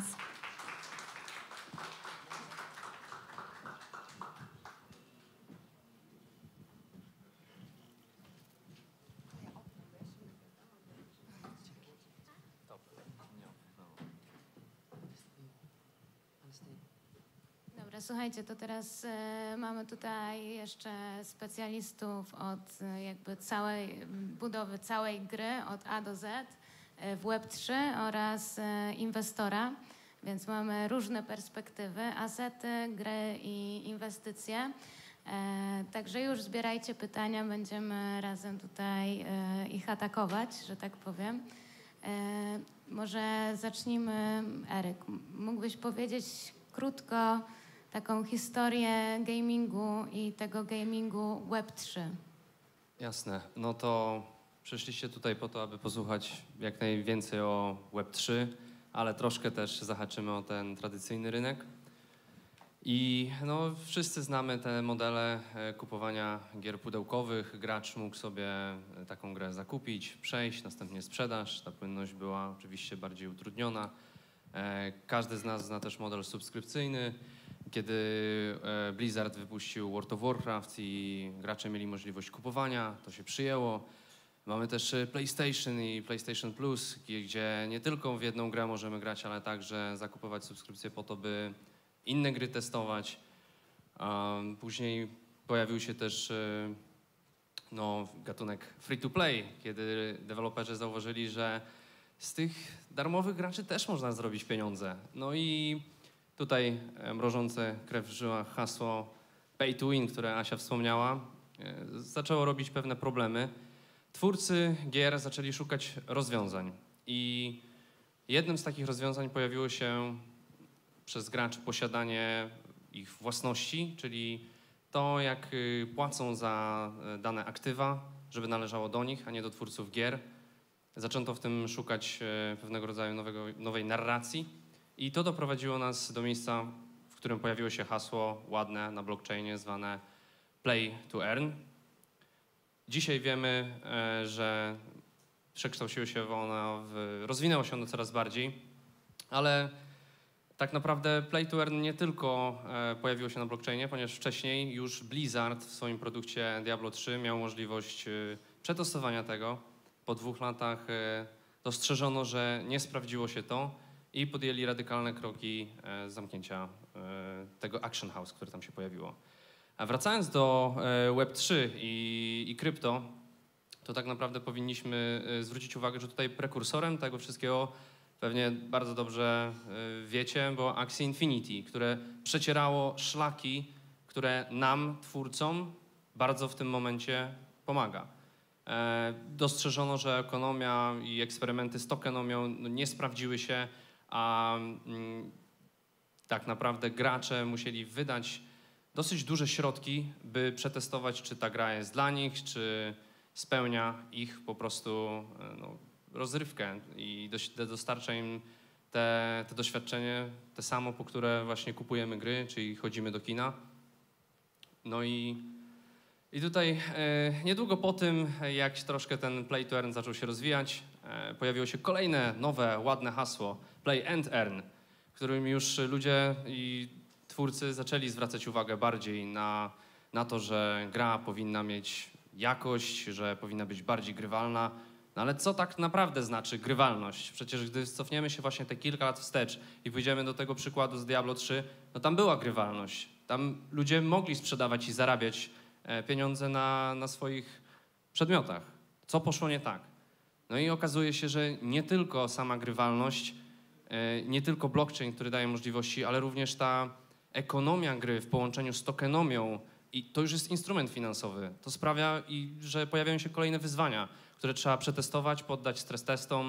Słuchajcie, to teraz e, mamy tutaj jeszcze specjalistów od e, jakby całej budowy całej gry od A do Z e, w Web trzy oraz e, inwestora, więc mamy różne perspektywy, asety, gry i inwestycje. E, także już zbierajcie pytania, będziemy razem tutaj e, ich atakować, że tak powiem. E, może zacznijmy, Eryk, mógłbyś powiedzieć krótko taką historię gamingu i tego gamingu Web trzy. Jasne. No to przyszliście tutaj po to, aby posłuchać jak najwięcej o Web trzy, ale troszkę też zahaczymy o ten tradycyjny rynek. I no, wszyscy znamy te modele kupowania gier pudełkowych. Gracz mógł sobie taką grę zakupić, przejść, następnie sprzedaż. Ta płynność była oczywiście bardziej utrudniona. Każdy z nas zna też model subskrypcyjny, kiedy Blizzard wypuścił World of Warcraft i gracze mieli możliwość kupowania, to się przyjęło. Mamy też PlayStation i PlayStation Plus, gdzie nie tylko w jedną grę możemy grać, ale także zakupować subskrypcję po to, by inne gry testować. Później pojawił się też no, gatunek free-to-play, kiedy deweloperzy zauważyli, że z tych darmowych graczy też można zrobić pieniądze. No i tutaj mrożące krew w żyłach hasło pay to win, które Asia wspomniała, zaczęło robić pewne problemy. Twórcy gier zaczęli szukać rozwiązań i jednym z takich rozwiązań pojawiło się przez graczy posiadanie ich własności, czyli to, jak płacą za dane aktywa, żeby należało do nich, a nie do twórców gier. Zaczęto w tym szukać pewnego rodzaju nowego, nowej narracji i to doprowadziło nas do miejsca, w którym pojawiło się hasło ładne na blockchainie zwane play to earn. Dzisiaj wiemy, że przekształciło się ono, w, rozwinęło się ono coraz bardziej, ale tak naprawdę play to earn nie tylko pojawiło się na blockchainie, ponieważ wcześniej już Blizzard w swoim produkcie Diablo trzy miał możliwość przetestowania tego. Po dwóch latach dostrzeżono, że nie sprawdziło się to i podjęli radykalne kroki zamknięcia tego Action House, które tam się pojawiło. A wracając do Web trzy i, i krypto, to tak naprawdę powinniśmy zwrócić uwagę, że tutaj prekursorem tego wszystkiego pewnie bardzo dobrze wiecie, było Axie Infinity, które przecierało szlaki, które nam, twórcom, bardzo w tym momencie pomaga. e, dostrzeżono, że ekonomia i eksperymenty z tokenomią no, nie sprawdziły się, a mm, tak naprawdę gracze musieli wydać dosyć duże środki, by przetestować, czy ta gra jest dla nich, czy spełnia ich po prostu no, rozrywkę i dostarcza im te, te doświadczenie, te samo, po które właśnie kupujemy gry, czyli chodzimy do kina. No i, i tutaj e, niedługo po tym, jak troszkę ten Play to Earn zaczął się rozwijać, e, pojawiło się kolejne, nowe, ładne hasło Play and Earn, w którym już ludzie i twórcy zaczęli zwracać uwagę bardziej na, na to, że gra powinna mieć jakość, że powinna być bardziej grywalna. No ale co tak naprawdę znaczy grywalność? Przecież gdy cofniemy się właśnie te kilka lat wstecz i pójdziemy do tego przykładu z Diablo trzy, no tam była grywalność. Tam ludzie mogli sprzedawać i zarabiać pieniądze na, na swoich przedmiotach. Co poszło nie tak? No i okazuje się, że nie tylko sama grywalność, nie tylko blockchain, który daje możliwości, ale również ta ekonomia gry w połączeniu z tokenomią, i to już jest instrument finansowy. To sprawia, i, że pojawiają się kolejne wyzwania, które trzeba przetestować, poddać stres testom.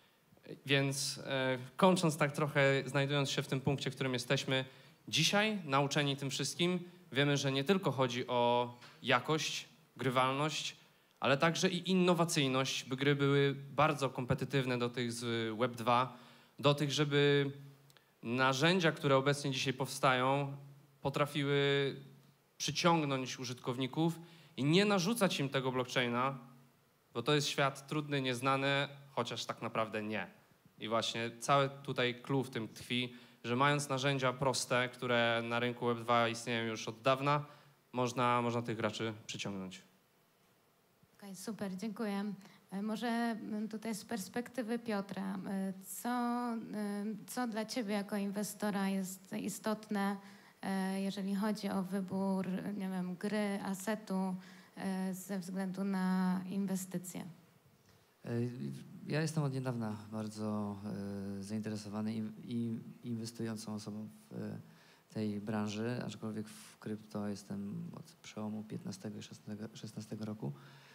Więc e, kończąc tak trochę, znajdując się w tym punkcie, w którym jesteśmy, dzisiaj nauczeni tym wszystkim, wiemy, że nie tylko chodzi o jakość, grywalność, ale także i innowacyjność, by gry były bardzo kompetytywne do tych z Web dwa, do tych, żeby narzędzia, które obecnie dzisiaj powstają, potrafiły przyciągnąć użytkowników i nie narzucać im tego blockchaina, bo to jest świat trudny, nieznany, chociaż tak naprawdę nie. I właśnie cały tutaj clue w tym tkwi, że mając narzędzia proste, które na rynku Web dwa istnieją już od dawna, można, można tych graczy przyciągnąć. Okej, super, dziękuję. Może tutaj z perspektywy Piotra, co, co dla Ciebie jako inwestora jest istotne, jeżeli chodzi o wybór, nie wiem, gry, asetu ze względu na inwestycje? Ja jestem od niedawna bardzo zainteresowany i, i inwestującą osobą w tej branży, aczkolwiek w krypto jestem od przełomu piętnastego i szesnastego roku.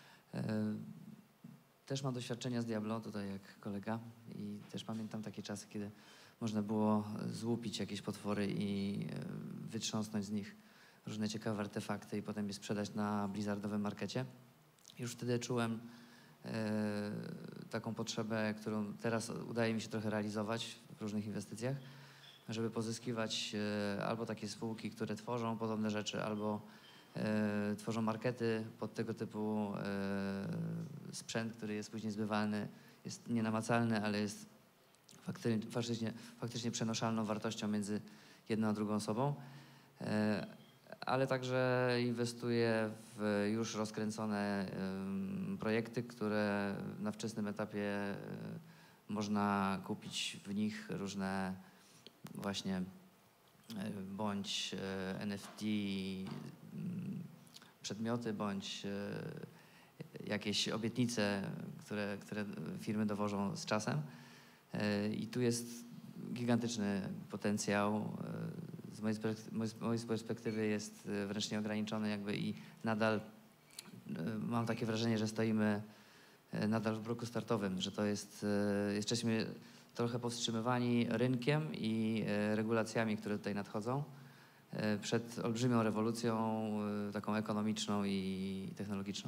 Też mam doświadczenia z Diablo, tutaj jak kolega, i też pamiętam takie czasy, kiedy można było złupić jakieś potwory i wytrząsnąć z nich różne ciekawe artefakty i potem je sprzedać na blizzardowym markecie. Już wtedy czułem e, taką potrzebę, którą teraz udaje mi się trochę realizować w różnych inwestycjach, żeby pozyskiwać e, albo takie spółki, które tworzą podobne rzeczy, albo e, tworzą markety pod tego typu e, sprzęt, który jest później zbywalny, jest nienamacalny, ale jest faktycznie, faktycznie, faktycznie przenoszalną wartością między jedną a drugą osobą. E, ale także inwestuję w już rozkręcone um, projekty, które na wczesnym etapie um, można kupić w nich różne właśnie um, bądź um, N F T, um, przedmioty, bądź um, jakieś obietnice, które, które firmy dowożą z czasem. Um, I tu jest gigantyczny potencjał. Um, Z mojej, z mojej perspektywy jest wręcz nieograniczony jakby i nadal mam takie wrażenie, że stoimy nadal w bruku startowym, że to jest, jesteśmy trochę powstrzymywani rynkiem i regulacjami, które tutaj nadchodzą przed olbrzymią rewolucją taką ekonomiczną i technologiczną.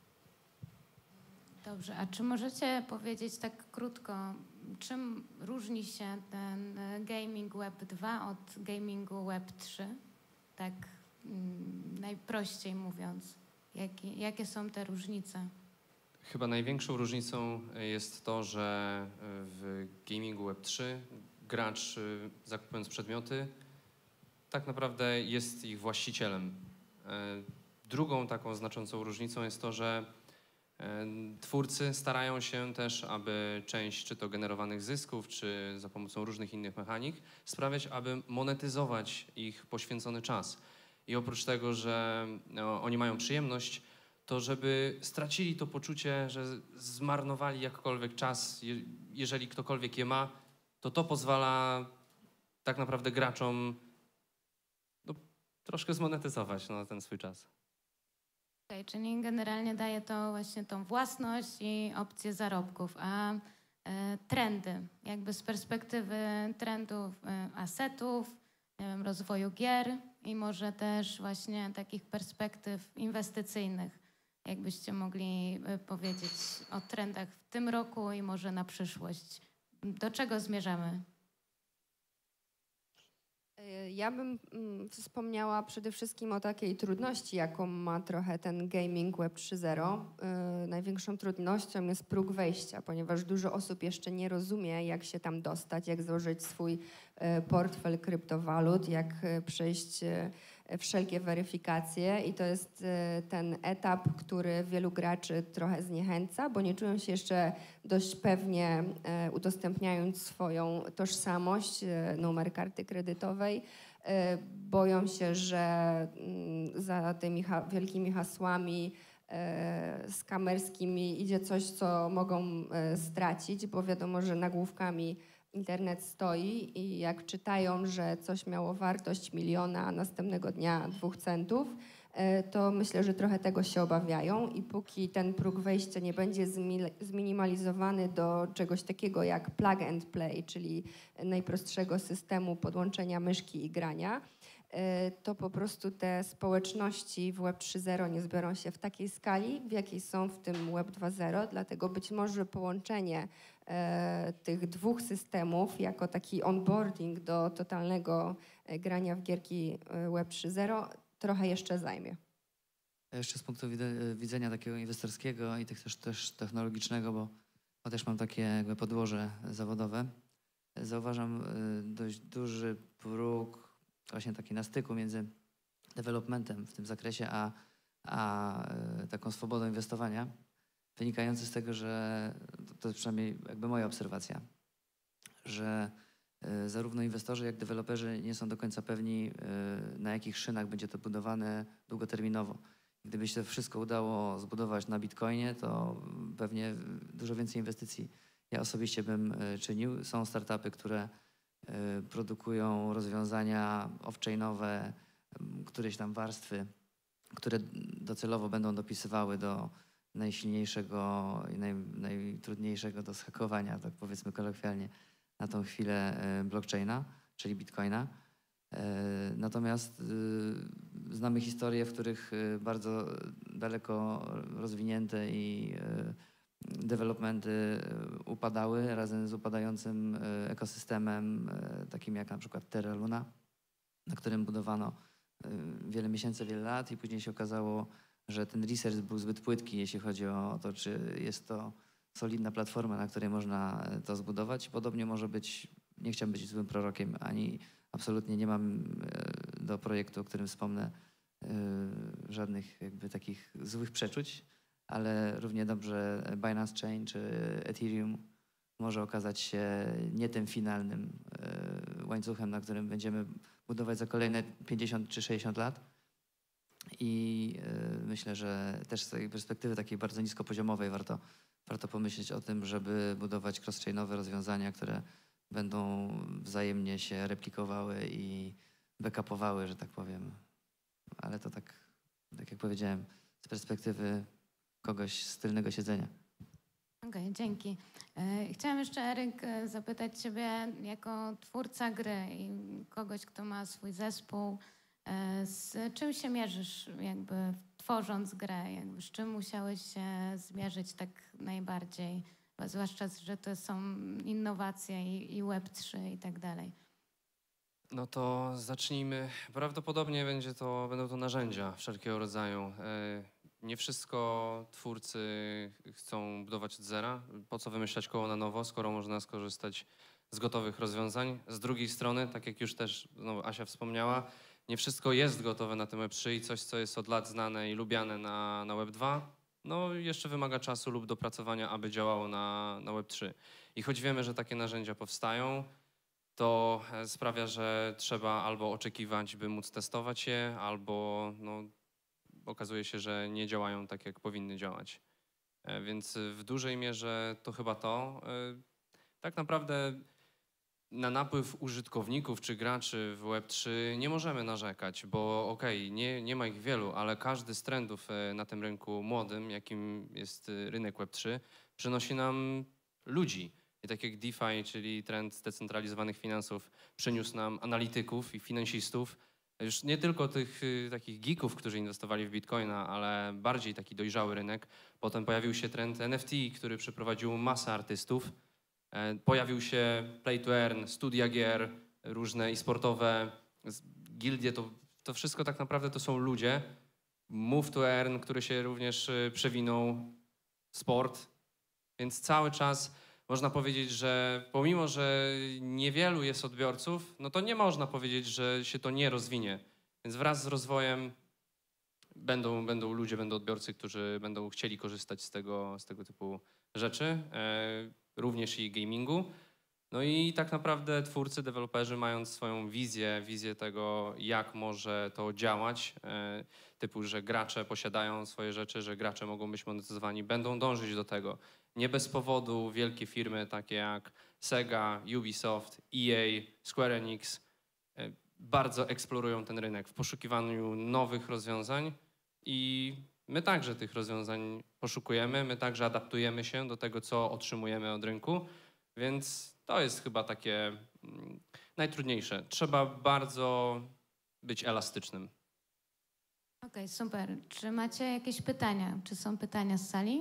Dobrze, a czy możecie powiedzieć tak krótko, czym różni się ten gaming Web dwa od gamingu Web trzy? Tak mm, najprościej mówiąc. Jakie, jakie są te różnice? Chyba największą różnicą jest to, że w gamingu Web trzy gracz, zakupując przedmioty, tak naprawdę jest ich właścicielem. Drugą taką znaczącą różnicą jest to, że twórcy starają się też, aby część czy to generowanych zysków, czy za pomocą różnych innych mechanik sprawiać, aby monetyzować ich poświęcony czas. I oprócz tego, że no, oni mają przyjemność, to żeby stracili to poczucie, że zmarnowali jakkolwiek czas, je, jeżeli ktokolwiek je ma, to to pozwala tak naprawdę graczom no, troszkę zmonetyzować no, ten swój czas. Okay, czyli generalnie daje to właśnie tą własność i opcję zarobków, a e, trendy, jakby z perspektywy trendów e, asetów, nie wiem, rozwoju gier i może też właśnie takich perspektyw inwestycyjnych, jakbyście mogli e, powiedzieć o trendach w tym roku i może na przyszłość. Do czego zmierzamy? Ja bym mm, wspomniała przede wszystkim o takiej trudności, jaką ma trochę ten gaming Web trzy zero. Yy, największą trudnością jest próg wejścia, ponieważ dużo osób jeszcze nie rozumie, jak się tam dostać, jak złożyć swój yy, portfel kryptowalut, jak yy, przejść yy, wszelkie weryfikacje i to jest yy, ten etap, który wielu graczy trochę zniechęca, bo nie czują się jeszcze dość pewnie yy, udostępniając swoją tożsamość, yy, numer karty kredytowej. Boją się, że za tymi ha wielkimi hasłami e, skamerskimi idzie coś, co mogą e, stracić, bo wiadomo, że nagłówkami internet stoi i jak czytają, że coś miało wartość miliona, a następnego dnia dwóch centów, e, to myślę, że trochę tego się obawiają i póki ten próg wejścia nie będzie zminimalizowany do czegoś takiego jak plug and play, czyli najprostszego systemu podłączenia myszki i grania, to po prostu te społeczności w Web trzy zero nie zbiorą się w takiej skali, w jakiej są w tym Web dwa zero, dlatego być może połączenie e, tych dwóch systemów jako taki onboarding do totalnego e, grania w gierki Web trzy zero trochę jeszcze zajmie. Jeszcze z punktu widzenia takiego inwestorskiego i tych też, też technologicznego, bo, bo też mam takie jakby podłoże zawodowe, zauważam dość duży próg właśnie taki na styku między developmentem w tym zakresie, a, a taką swobodą inwestowania, wynikający z tego, że to jest przynajmniej jakby moja obserwacja, że zarówno inwestorzy, jak deweloperzy nie są do końca pewni, na jakich szynach będzie to budowane długoterminowo. Gdyby się to wszystko udało zbudować na Bitcoinie, to pewnie dużo więcej inwestycji ja osobiście bym czynił. Są startupy, które produkują rozwiązania off-chainowe, któreś tam warstwy, które docelowo będą dopisywały do najsilniejszego i naj, najtrudniejszego do zhakowania, tak powiedzmy kolokwialnie, na tą chwilę blockchaina, czyli Bitcoina. Natomiast znamy historie, w których bardzo daleko rozwinięte i developmenty upadały razem z upadającym ekosystemem, takim jak na przykład Terra Luna, na którym budowano wiele miesięcy, wiele lat i później się okazało, że ten research był zbyt płytki, jeśli chodzi o to, czy jest to solidna platforma, na której można to zbudować. Podobnie może być, nie chciałbym być złym prorokiem, ani absolutnie nie mam do projektu, o którym wspomnę, żadnych jakby takich złych przeczuć, ale równie dobrze Binance Chain czy Ethereum może okazać się nie tym finalnym łańcuchem, na którym będziemy budować za kolejne pięćdziesiąt czy sześćdziesiąt lat. I myślę, że też z tej perspektywy takiej bardzo niskopoziomowej warto, warto pomyśleć o tym, żeby budować cross-chainowe rozwiązania, które będą wzajemnie się replikowały i backupowały, że tak powiem. Ale to tak, tak jak powiedziałem, z perspektywy kogoś z tylnego siedzenia. Okej, okay, dzięki. Chciałam jeszcze, Eryk, zapytać Ciebie jako twórca gry i kogoś, kto ma swój zespół, z czym się mierzysz jakby tworząc grę? Jakby z czym musiałeś się zmierzyć tak najbardziej? Zwłaszcza, że to są innowacje i, i Web trzy i tak dalej. No to zacznijmy. Prawdopodobnie będzie to, będą to narzędzia wszelkiego rodzaju. Nie wszystko twórcy chcą budować od zera. Po co wymyślać koło na nowo, skoro można skorzystać z gotowych rozwiązań? Z drugiej strony, tak jak już też no, Asia wspomniała, nie wszystko jest gotowe na tym Web trzy i coś, co jest od lat znane i lubiane na, na Web dwa, no jeszcze wymaga czasu lub dopracowania, aby działało na, na Web trzy. I choć wiemy, że takie narzędzia powstają, to sprawia, że trzeba albo oczekiwać, by móc testować je, albo no, okazuje się, że nie działają tak, jak powinny działać. Więc w dużej mierze to chyba to. Tak naprawdę na napływ użytkowników czy graczy w web trzy nie możemy narzekać, bo okej, okay, nie, nie ma ich wielu, ale każdy z trendów na tym rynku młodym, jakim jest rynek web trzy, przynosi nam ludzi. I tak jak DeFi, czyli trend zdecentralizowanych finansów, przyniósł nam analityków i finansistów, już nie tylko tych y, takich geeków, którzy inwestowali w Bitcoina, ale bardziej taki dojrzały rynek. Potem pojawił się trend N F T, który przyprowadził masę artystów. E, pojawił się Play to Earn, studia gier, różne i sportowe, gildie, to, to wszystko tak naprawdę to są ludzie. Move to Earn, który się również y, przewinął, sport. Więc cały czas można powiedzieć, że pomimo, że niewielu jest odbiorców, no to nie można powiedzieć, że się to nie rozwinie. Więc wraz z rozwojem będą, będą ludzie, będą odbiorcy, którzy będą chcieli korzystać z tego, z tego typu rzeczy, e, również i gamingu. No i tak naprawdę twórcy, deweloperzy, mając swoją wizję, wizję tego, jak może to działać, e, typu, że gracze posiadają swoje rzeczy, że gracze mogą być monetyzowani, będą dążyć do tego. Nie bez powodu wielkie firmy takie jak Sega, Ubisoft, E A, Square Enix e, bardzo eksplorują ten rynek w poszukiwaniu nowych rozwiązań i my także tych rozwiązań poszukujemy, my także adaptujemy się do tego, co otrzymujemy od rynku, więc to jest chyba takie mm, najtrudniejsze. Trzeba bardzo być elastycznym. Okej, okay, super. Czy macie jakieś pytania? Czy są pytania z sali?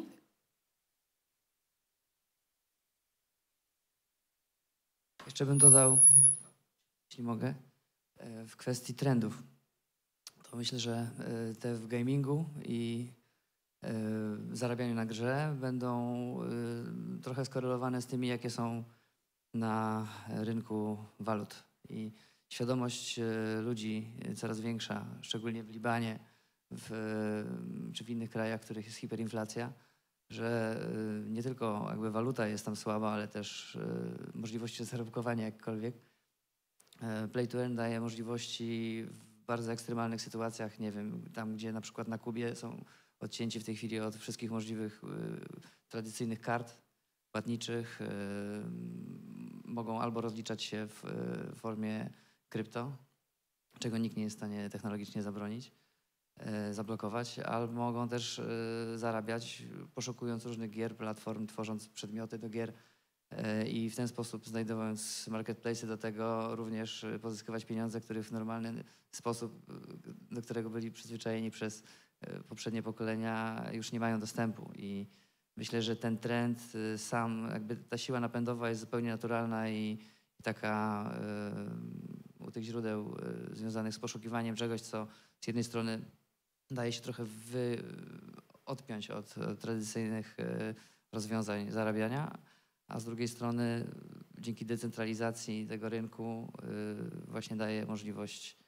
Jeszcze bym dodał, jeśli mogę, w kwestii trendów. To myślę, że te w gamingu i zarabianiu na grze będą trochę skorelowane z tymi, jakie są na rynku walut. I świadomość ludzi coraz większa, szczególnie w Libanie w, czy w innych krajach, w których jest hiperinflacja, że nie tylko jakby waluta jest tam słaba, ale też możliwości zarobkowania jakkolwiek. Play to Earn daje możliwości w bardzo ekstremalnych sytuacjach, nie wiem, tam gdzie na przykład na Kubie są odcięci w tej chwili od wszystkich możliwych tradycyjnych kart płatniczych, mogą albo rozliczać się w formie krypto, czego nikt nie jest w stanie technologicznie zabronić, zablokować, albo mogą też zarabiać, poszukując różnych gier, platform, tworząc przedmioty do gier i w ten sposób, znajdując marketplace'y do tego, również pozyskiwać pieniądze, których w normalny sposób, do którego byli przyzwyczajeni przez poprzednie pokolenia, już nie mają dostępu. I myślę, że ten trend sam, jakby ta siła napędowa jest zupełnie naturalna i taka u tych źródeł związanych z poszukiwaniem czegoś, co z jednej strony daje się trochę wy, odpiąć od tradycyjnych rozwiązań zarabiania, a z drugiej strony dzięki decentralizacji tego rynku właśnie daje możliwość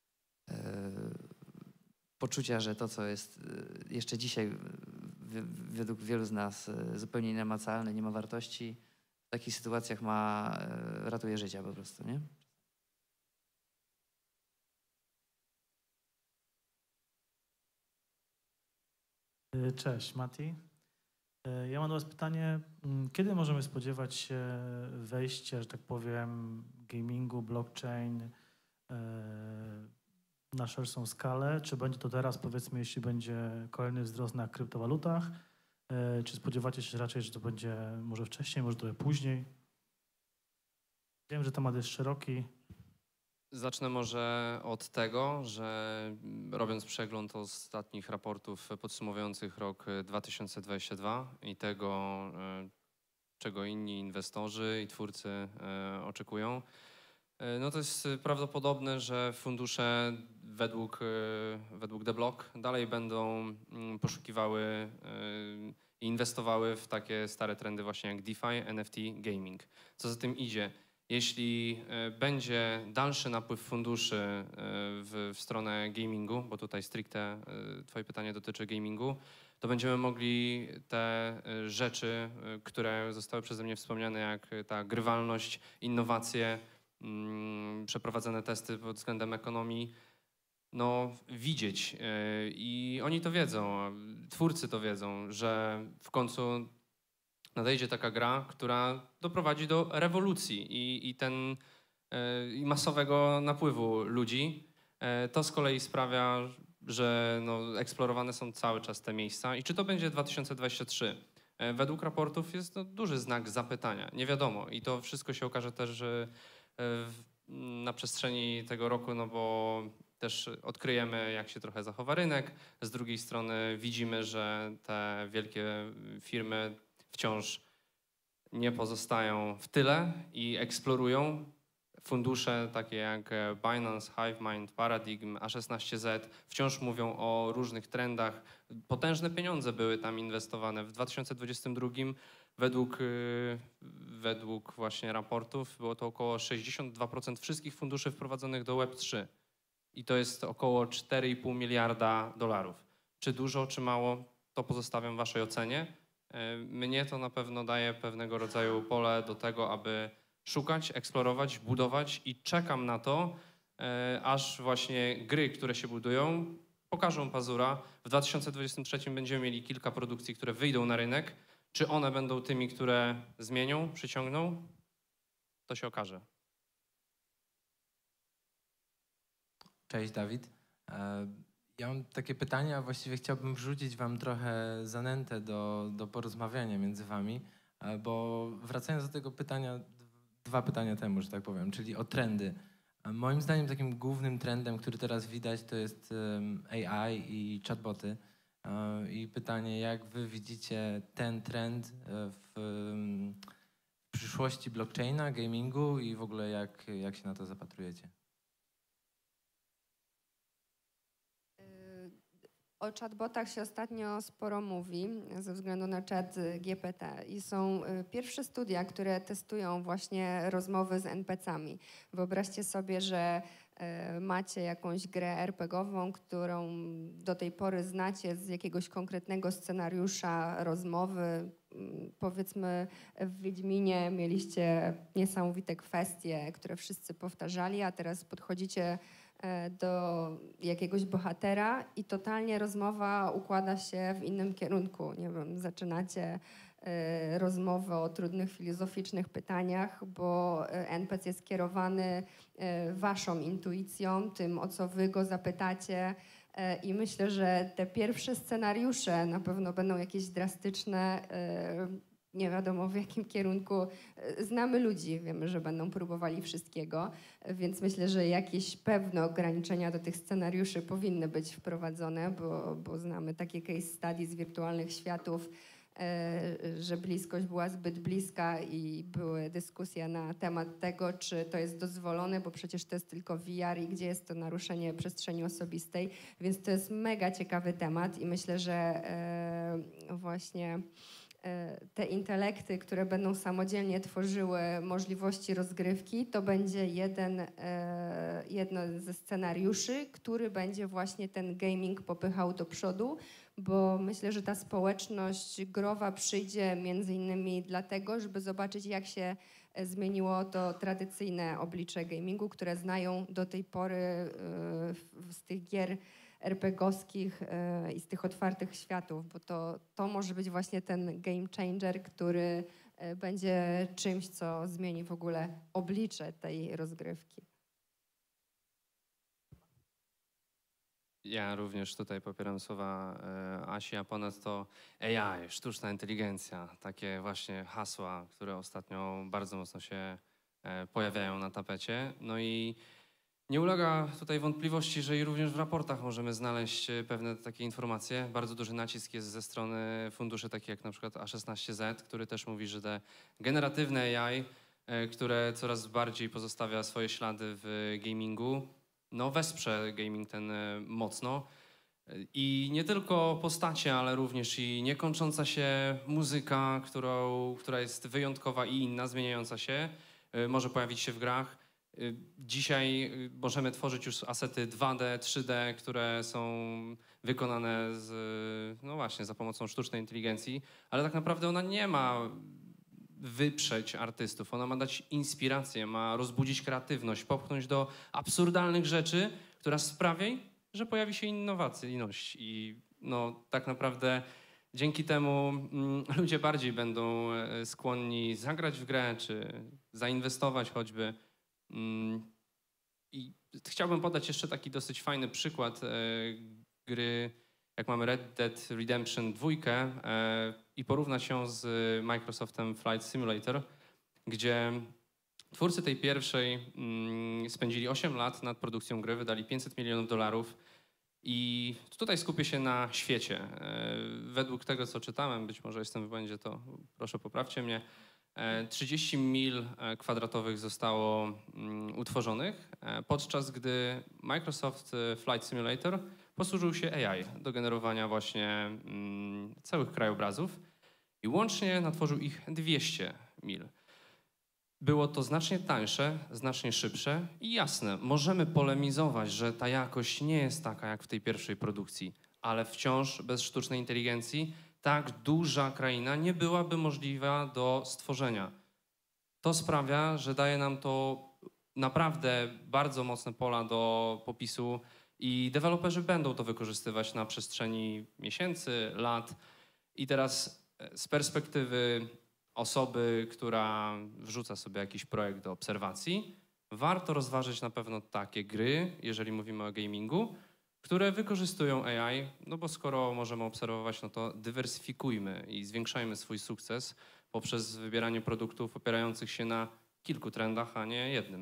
poczucia, że to, co jest jeszcze dzisiaj według wielu z nas zupełnie nienamacalne, nie ma wartości, w takich sytuacjach ma, ratuje życia po prostu, nie? Cześć, Mati. Ja mam do Was pytanie, kiedy możemy spodziewać się wejścia, że tak powiem, gamingu, blockchain na szerszą skalę? Czy będzie to teraz, powiedzmy, jeśli będzie kolejny wzrost na kryptowalutach? Czy spodziewacie się raczej, że to będzie może wcześniej, może trochę później? Wiem, że temat jest szeroki. Zacznę może od tego, że robiąc przegląd ostatnich raportów podsumowujących rok dwa tysiące dwudziesty drugi i tego, czego inni inwestorzy i twórcy oczekują, no to jest prawdopodobne, że fundusze według, według The Block dalej będą poszukiwały i inwestowały w takie stare trendy właśnie jak DeFi, N F T, gaming. Co za tym idzie? Jeśli będzie dalszy napływ funduszy w, w stronę gamingu, bo tutaj stricte Twoje pytanie dotyczy gamingu, to będziemy mogli te rzeczy, które zostały przeze mnie wspomniane, jak ta grywalność, innowacje, mm, przeprowadzone testy pod względem ekonomii, no widzieć. I oni to wiedzą, twórcy to wiedzą, że w końcu nadejdzie taka gra, która doprowadzi do rewolucji i, i, ten, i masowego napływu ludzi. To z kolei sprawia, że no, eksplorowane są cały czas te miejsca. I czy to będzie dwa tysiące dwudziesty trzeci? Według raportów jest to duży znak zapytania. Nie wiadomo. I to wszystko się okaże też że w, na przestrzeni tego roku, no bo też odkryjemy, jak się trochę zachowa rynek. Z drugiej strony widzimy, że te wielkie firmy wciąż nie pozostają w tyle i eksplorują. Fundusze takie jak Binance, HiveMind, Paradigm, A szesnaście Z wciąż mówią o różnych trendach. Potężne pieniądze były tam inwestowane. W dwa tysiące dwudziestym drugim według, według właśnie raportów było to około sześćdziesiąt dwa procent wszystkich funduszy wprowadzonych do web trzy. I to jest około cztery i pół miliarda dolarów. Czy dużo, czy mało, to pozostawiam waszej ocenie. Mnie to na pewno daje pewnego rodzaju pole do tego, aby szukać, eksplorować, budować i czekam na to, aż właśnie gry, które się budują, pokażą pazura. W dwa tysiące dwudziestym trzecim będziemy mieli kilka produkcji, które wyjdą na rynek. Czy one będą tymi, które zmienią, przyciągną? To się okaże. Cześć, Dawid. Ja mam takie pytanie, a właściwie chciałbym wrzucić wam trochę zanętę do, do porozmawiania między wami, bo wracając do tego pytania, dwa pytania temu, że tak powiem, czyli o trendy. Moim zdaniem takim głównym trendem, który teraz widać, to jest A I i chatboty. I pytanie, jak wy widzicie ten trend w, w przyszłości blockchaina, gamingu i w ogóle jak, jak się na to zapatrujecie? O chatbotach się ostatnio sporo mówi ze względu na chat G P T i są pierwsze studia, które testują właśnie rozmowy z en pe ce ami. Wyobraźcie sobie, że macie jakąś grę er pe gie ową, którą do tej pory znacie z jakiegoś konkretnego scenariusza rozmowy. Powiedzmy w Wiedźminie mieliście niesamowite kwestie, które wszyscy powtarzali, a teraz podchodzicie do jakiegoś bohatera i totalnie rozmowa układa się w innym kierunku. Nie wiem, zaczynacie y, rozmowę o trudnych filozoficznych pytaniach, bo en pe ce jest kierowany y, waszą intuicją, tym, o co wy go zapytacie. Y, I myślę, że te pierwsze scenariusze na pewno będą jakieś drastyczne, y, nie wiadomo w jakim kierunku. Znamy ludzi, wiemy, że będą próbowali wszystkiego, więc myślę, że jakieś pewne ograniczenia do tych scenariuszy powinny być wprowadzone, bo, bo znamy takie case study z wirtualnych światów, że bliskość była zbyt bliska i były dyskusje na temat tego, czy to jest dozwolone, bo przecież to jest tylko V R i gdzie jest to naruszenie przestrzeni osobistej, więc to jest mega ciekawy temat i myślę, że właśnie te intelekty, które będą samodzielnie tworzyły możliwości rozgrywki, to będzie jeden, jedno ze scenariuszy, który będzie właśnie ten gaming popychał do przodu, bo myślę, że ta społeczność growa przyjdzie między innymi dlatego, żeby zobaczyć, jak się zmieniło to tradycyjne oblicze gamingu, które znają do tej pory z tych gier er pe gie owskich yy, i z tych otwartych światów, bo to, to może być właśnie ten game changer, który yy, będzie czymś, co zmieni w ogóle oblicze tej rozgrywki. Ja również tutaj popieram słowa e, Asi, a ponadto A I, sztuczna inteligencja, takie właśnie hasła, które ostatnio bardzo mocno się e, pojawiają na tapecie. No i nie ulega tutaj wątpliwości, że i również w raportach możemy znaleźć pewne takie informacje. Bardzo duży nacisk jest ze strony funduszy takich jak na przykład A szesnaście Z, który też mówi, że te generatywne A I, które coraz bardziej pozostawia swoje ślady w gamingu, no wesprze gaming ten mocno. I nie tylko postacie, ale również i niekończąca się muzyka, którą, która jest wyjątkowa i inna, zmieniająca się, może pojawić się w grach. Dzisiaj możemy tworzyć już asety dwa D, trzy D, które są wykonane z, no właśnie, za pomocą sztucznej inteligencji, ale tak naprawdę ona nie ma wyprzeć artystów, ona ma dać inspirację, ma rozbudzić kreatywność, popchnąć do absurdalnych rzeczy, która sprawi, że pojawi się innowacyjność i no tak naprawdę dzięki temu mm, ludzie bardziej będą e, skłonni zagrać w grę, czy zainwestować choćby. Mm, I chciałbym podać jeszcze taki dosyć fajny przykład e, gry, jak mamy Red Dead Redemption dwa e, i porównać ją z Microsoftem Flight Simulator, gdzie twórcy tej pierwszej mm, spędzili osiem lat nad produkcją gry, wydali pięćset milionów dolarów i tutaj skupię się na świecie. E, według tego, co czytałem, być może jestem w błędzie, to proszę poprawcie mnie, e, trzydzieści mil kwadratowych zostało mm, utworzonych, e, podczas gdy Microsoft Flight Simulator posłużył się A I do generowania właśnie mm, całych krajobrazów i łącznie natworzył ich dwieście mil. Było to znacznie tańsze, znacznie szybsze i jasne, możemy polemizować, że ta jakość nie jest taka jak w tej pierwszej produkcji, ale wciąż bez sztucznej inteligencji tak duża kraina nie byłaby możliwa do stworzenia. To sprawia, że daje nam to naprawdę bardzo mocne pola do popisu i deweloperzy będą to wykorzystywać na przestrzeni miesięcy, lat. I teraz z perspektywy osoby, która wrzuca sobie jakiś projekt do obserwacji, warto rozważyć na pewno takie gry, jeżeli mówimy o gamingu, które wykorzystują A I, no bo skoro możemy obserwować, no to dywersyfikujmy i zwiększajmy swój sukces poprzez wybieranie produktów opierających się na kilku trendach, a nie jednym.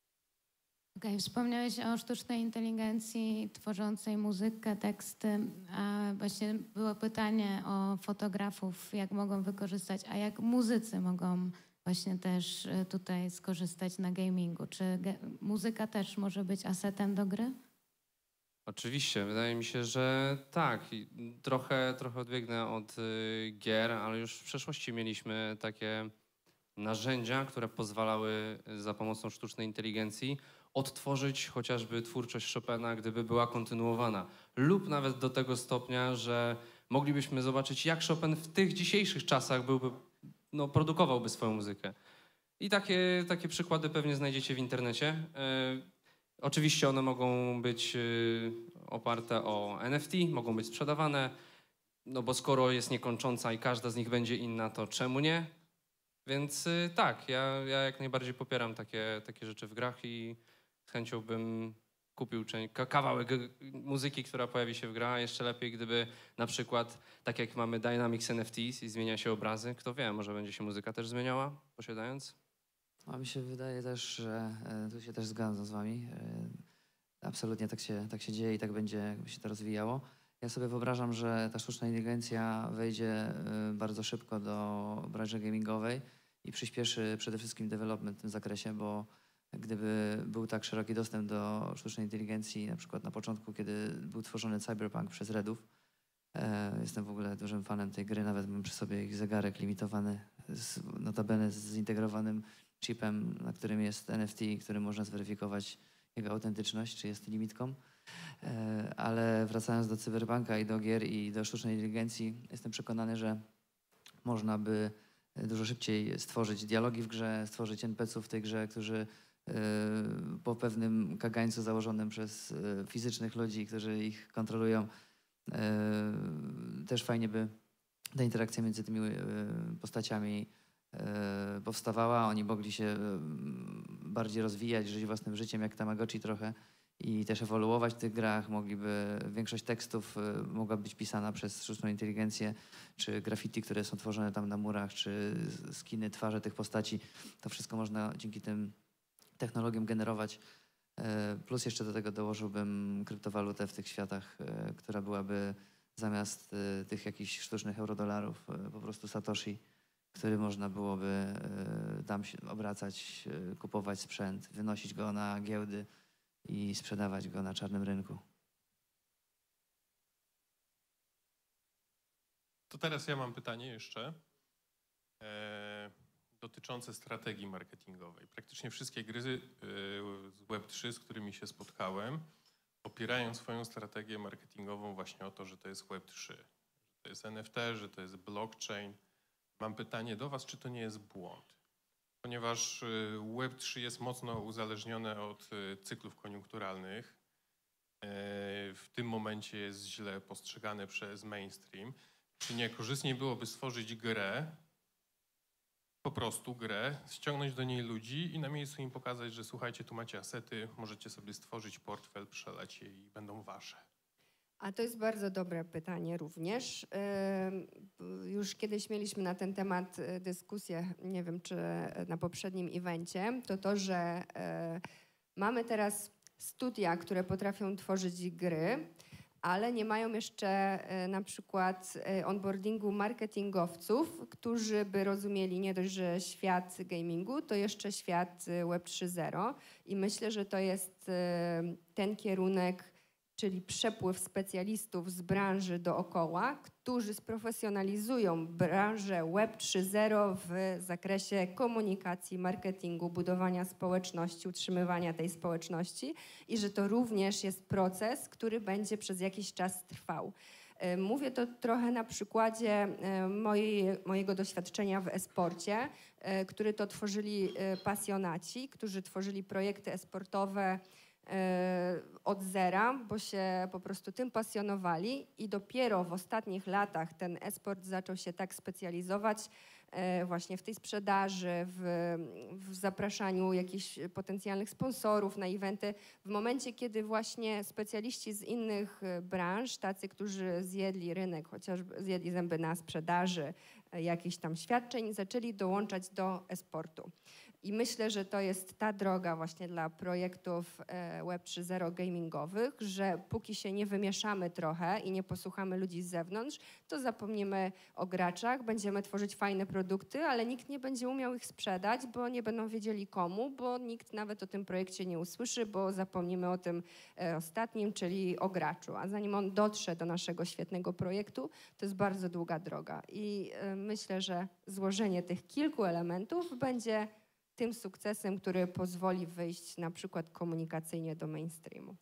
Okej, okay, wspomniałeś o sztucznej inteligencji tworzącej muzykę, teksty, a właśnie było pytanie o fotografów, jak mogą wykorzystać, a jak muzycy mogą właśnie też tutaj skorzystać na gamingu. Czy muzyka też może być asetem do gry? Oczywiście, wydaje mi się, że tak. Trochę, trochę odbiegnę od y, gier, ale już w przeszłości mieliśmy takie narzędzia, które pozwalały za pomocą sztucznej inteligencji odtworzyć chociażby twórczość Chopina, gdyby była kontynuowana. Lub nawet do tego stopnia, że moglibyśmy zobaczyć, jak Chopin w tych dzisiejszych czasach byłby, no, produkowałby swoją muzykę. I takie, takie przykłady pewnie znajdziecie w internecie. E, oczywiście one mogą być e, oparte o N F T, mogą być sprzedawane, no bo skoro jest niekończąca i każda z nich będzie inna, to czemu nie? Więc e, tak, ja, ja jak najbardziej popieram takie, takie rzeczy w grach i z chęcią bym kupił kawałek muzyki, która pojawi się w grze, a jeszcze lepiej, gdyby na przykład, tak jak mamy Dynamics N F Ts i zmienia się obrazy, kto wie, może będzie się muzyka też zmieniała, posiadając? A mi się wydaje też, że e, tu się też zgadzam z wami. E, absolutnie tak się, tak się dzieje i tak będzie, jakby się to rozwijało. Ja sobie wyobrażam, że ta sztuczna inteligencja wejdzie e, bardzo szybko do branży gamingowej i przyspieszy przede wszystkim development w tym zakresie, bo gdyby był tak szeroki dostęp do sztucznej inteligencji, na przykład na początku, kiedy był tworzony Cyberpunk przez Redów, e, jestem w ogóle dużym fanem tej gry, nawet mam przy sobie ich zegarek limitowany, z, notabene z zintegrowanym chipem, na którym jest N F T, którym można zweryfikować jego autentyczność, czy jest limitką. E, ale wracając do Cyberpunka i do gier i do sztucznej inteligencji, jestem przekonany, że można by dużo szybciej stworzyć dialogi w grze, stworzyć N P C ów w tej grze, którzy po pewnym kagańcu założonym przez fizycznych ludzi, którzy ich kontrolują. Też fajnie by ta interakcja między tymi postaciami powstawała. Oni mogli się bardziej rozwijać, żyć własnym życiem jak Tamagotchi trochę i też ewoluować w tych grach. Mogliby, większość tekstów mogła być pisana przez sztuczną inteligencję, czy graffiti, które są tworzone tam na murach, czy skiny, twarze tych postaci. To wszystko można dzięki tym technologią generować. Plus jeszcze do tego dołożyłbym kryptowalutę w tych światach, która byłaby zamiast tych jakichś sztucznych eurodolarów po prostu Satoshi, który można byłoby tam się obracać, kupować sprzęt, wynosić go na giełdy i sprzedawać go na czarnym rynku. To teraz ja mam pytanie jeszcze. E dotyczące strategii marketingowej. Praktycznie wszystkie gry z Web trzy, z którymi się spotkałem, opierają swoją strategię marketingową właśnie o to, że to jest Web trzy, że to jest N F T, że to jest blockchain. Mam pytanie do was, czy to nie jest błąd? Ponieważ Web trzy jest mocno uzależnione od cyklów koniunkturalnych, w tym momencie jest źle postrzegane przez mainstream, czy nie korzystniej byłoby stworzyć grę, po prostu grę, ściągnąć do niej ludzi i na miejscu im pokazać, że słuchajcie, tu macie asety, możecie sobie stworzyć portfel, przeleć je i będą wasze. A to jest bardzo dobre pytanie również. Już kiedyś mieliśmy na ten temat dyskusję, nie wiem czy na poprzednim evencie, to to, że mamy teraz studia, które potrafią tworzyć gry, ale nie mają jeszcze na przykład onboardingu marketingowców, którzy by rozumieli nie dość, że świat gamingu, to jeszcze świat Web trzy zero. I myślę, że to jest ten kierunek, czyli przepływ specjalistów z branży dookoła, którzy sprofesjonalizują branżę Web trzy zero w zakresie komunikacji, marketingu, budowania społeczności, utrzymywania tej społeczności i że to również jest proces, który będzie przez jakiś czas trwał. Mówię to trochę na przykładzie mojej, mojego doświadczenia w e-sporcie, który to tworzyli pasjonaci, którzy tworzyli projekty e-sportowe od zera, bo się po prostu tym pasjonowali i dopiero w ostatnich latach ten e-sport zaczął się tak specjalizować właśnie w tej sprzedaży, w, w zapraszaniu jakichś potencjalnych sponsorów na eventy. W momencie, kiedy właśnie specjaliści z innych branż, tacy, którzy zjedli rynek, chociażby zjedli zęby na sprzedaży jakichś tam świadczeń, zaczęli dołączać do e-sportu. I myślę, że to jest ta droga właśnie dla projektów Web trzy zero gamingowych, że póki się nie wymieszamy trochę i nie posłuchamy ludzi z zewnątrz, to zapomnimy o graczach, będziemy tworzyć fajne produkty, ale nikt nie będzie umiał ich sprzedać, bo nie będą wiedzieli komu, bo nikt nawet o tym projekcie nie usłyszy, bo zapomnimy o tym ostatnim, czyli o graczu. A zanim on dotrze do naszego świetnego projektu, to jest bardzo długa droga. I myślę, że złożenie tych kilku elementów będzie tym sukcesem, który pozwoli wyjść na przykład komunikacyjnie do mainstreamu.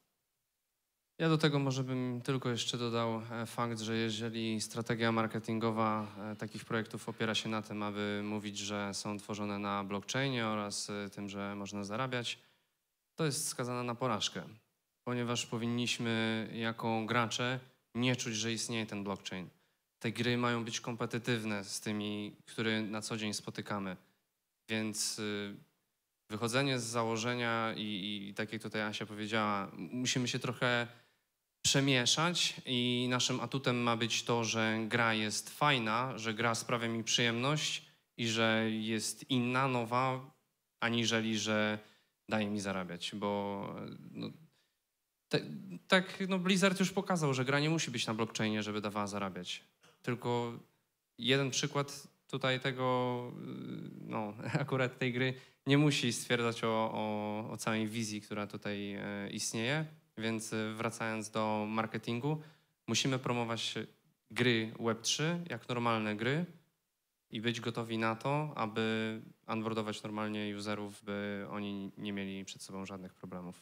Ja do tego może bym tylko jeszcze dodał fakt, że jeżeli strategia marketingowa takich projektów opiera się na tym, aby mówić, że są tworzone na blockchainie oraz tym, że można zarabiać, to jest skazane na porażkę, ponieważ powinniśmy jako gracze nie czuć, że istnieje ten blockchain. Te gry mają być kompetytywne z tymi, które na co dzień spotykamy. Więc wychodzenie z założenia i, i tak jak tutaj Asia powiedziała, musimy się trochę przemieszać i naszym atutem ma być to, że gra jest fajna, że gra sprawia mi przyjemność i że jest inna, nowa, aniżeli, że daje mi zarabiać, bo no, te, tak no Blizzard już pokazał, że gra nie musi być na blockchainie, żeby dawała zarabiać. Tylko jeden przykład tutaj tego, no akurat tej gry nie musi stwierdzać o, o, o całej wizji, która tutaj e, istnieje, więc wracając do marketingu, musimy promować gry Web trzy jak normalne gry i być gotowi na to, aby onboardować normalnie userów, by oni nie mieli przed sobą żadnych problemów.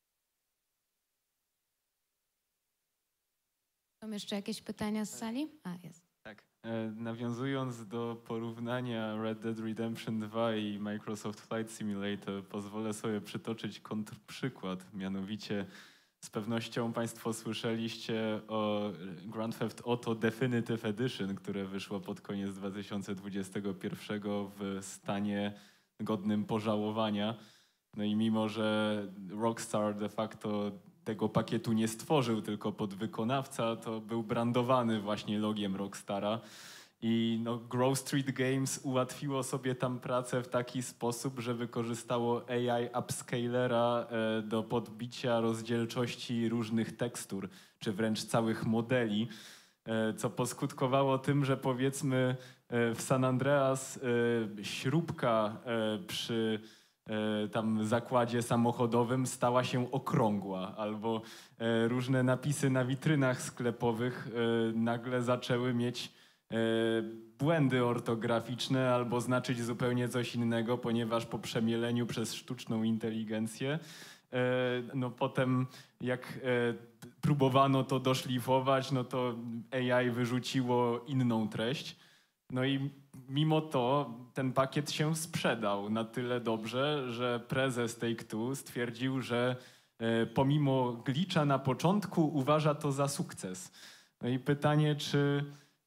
Są jeszcze jakieś pytania z sali? A, jest. Tak. E, nawiązując do porównania Red Dead Redemption dwa i Microsoft Flight Simulator, pozwolę sobie przytoczyć kontrprzykład. Mianowicie z pewnością Państwo słyszeliście o Grand Theft Auto Definitive Edition, które wyszło pod koniec dwa tysiące dwudziestego pierwszego w stanie godnym pożałowania. No i mimo, że Rockstar de facto tego pakietu nie stworzył, tylko podwykonawca, to był brandowany właśnie logiem Rockstara. I no, Grove Street Games ułatwiło sobie tam pracę w taki sposób, że wykorzystało A I upscalera e, do podbicia rozdzielczości różnych tekstur, czy wręcz całych modeli, e, co poskutkowało tym, że powiedzmy e, w San Andreas e, śrubka e, przy tam zakładzie samochodowym stała się okrągła, albo e, różne napisy na witrynach sklepowych e, nagle zaczęły mieć e, błędy ortograficzne albo znaczyć zupełnie coś innego, ponieważ po przemieleniu przez sztuczną inteligencję e, no potem jak e, próbowano to doszlifować, no to A I wyrzuciło inną treść. No i mimo to ten pakiet się sprzedał na tyle dobrze, że prezes Take-Two stwierdził, że e, pomimo glitcha na początku uważa to za sukces. No i pytanie, czy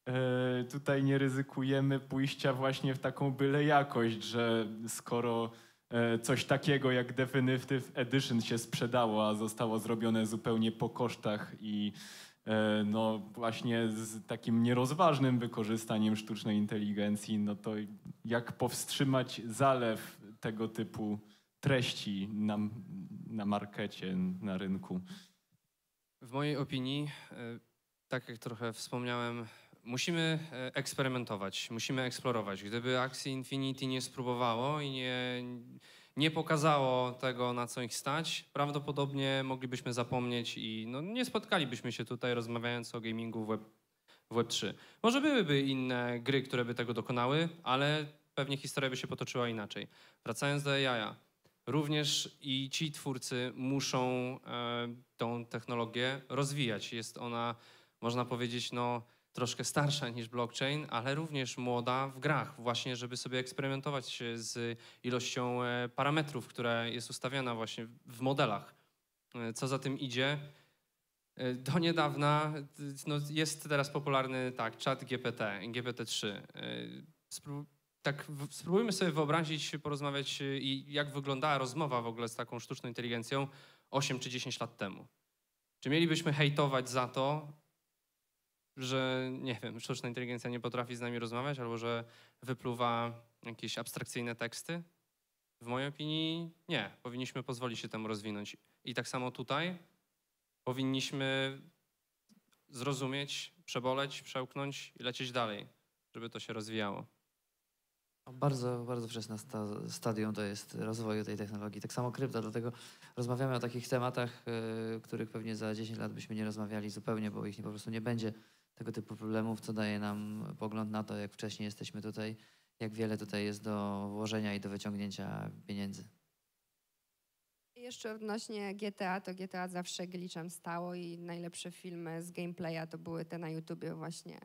e, tutaj nie ryzykujemy pójścia właśnie w taką byle jakość, że skoro e, coś takiego jak Definitive Edition się sprzedało, a zostało zrobione zupełnie po kosztach i e, no właśnie z takim nierozważnym wykorzystaniem sztucznej inteligencji, no to jak powstrzymać zalew tego typu treści na, na markecie, na rynku? W mojej opinii, e, tak jak trochę wspomniałem, musimy e, eksperymentować, musimy eksplorować. Gdyby Axie Infinity nie spróbowało i nie, nie pokazało tego, na co ich stać, prawdopodobnie moglibyśmy zapomnieć i no, nie spotkalibyśmy się tutaj rozmawiając o gamingu w Web, w Web trzy. Może byłyby inne gry, które by tego dokonały, ale pewnie historia by się potoczyła inaczej. Wracając do A I-a. Również i ci twórcy muszą e, tą technologię rozwijać. Jest ona, można powiedzieć, no, troszkę starsza niż blockchain, ale również młoda w grach, właśnie żeby sobie eksperymentować z ilością e, parametrów, która jest ustawiana właśnie w modelach. E, co za tym idzie? E, do niedawna no, jest teraz popularny tak, czat G P T, G P T trzy. E, Tak, spróbujmy sobie wyobrazić, porozmawiać i jak wyglądała rozmowa w ogóle z taką sztuczną inteligencją osiem czy dziesięć lat temu. Czy mielibyśmy hejtować za to, że, nie wiem, sztuczna inteligencja nie potrafi z nami rozmawiać albo że wypluwa jakieś abstrakcyjne teksty? W mojej opinii nie. Powinniśmy pozwolić się temu rozwinąć. I tak samo tutaj powinniśmy zrozumieć, przeboleć, przełknąć i lecieć dalej, żeby to się rozwijało. Bardzo, bardzo wczesne sta stadium to jest rozwoju tej technologii. Tak samo krypto, dlatego rozmawiamy o takich tematach, yy, których pewnie za dziesięć lat byśmy nie rozmawiali zupełnie, bo ich nie, po prostu nie będzie tego typu problemów, co daje nam pogląd na to, jak wcześniej jesteśmy tutaj, jak wiele tutaj jest do włożenia i do wyciągnięcia pieniędzy. Jeszcze odnośnie G T A, to G T A zawsze glitchem stało i najlepsze filmy z gameplaya to były te na YouTubie właśnie,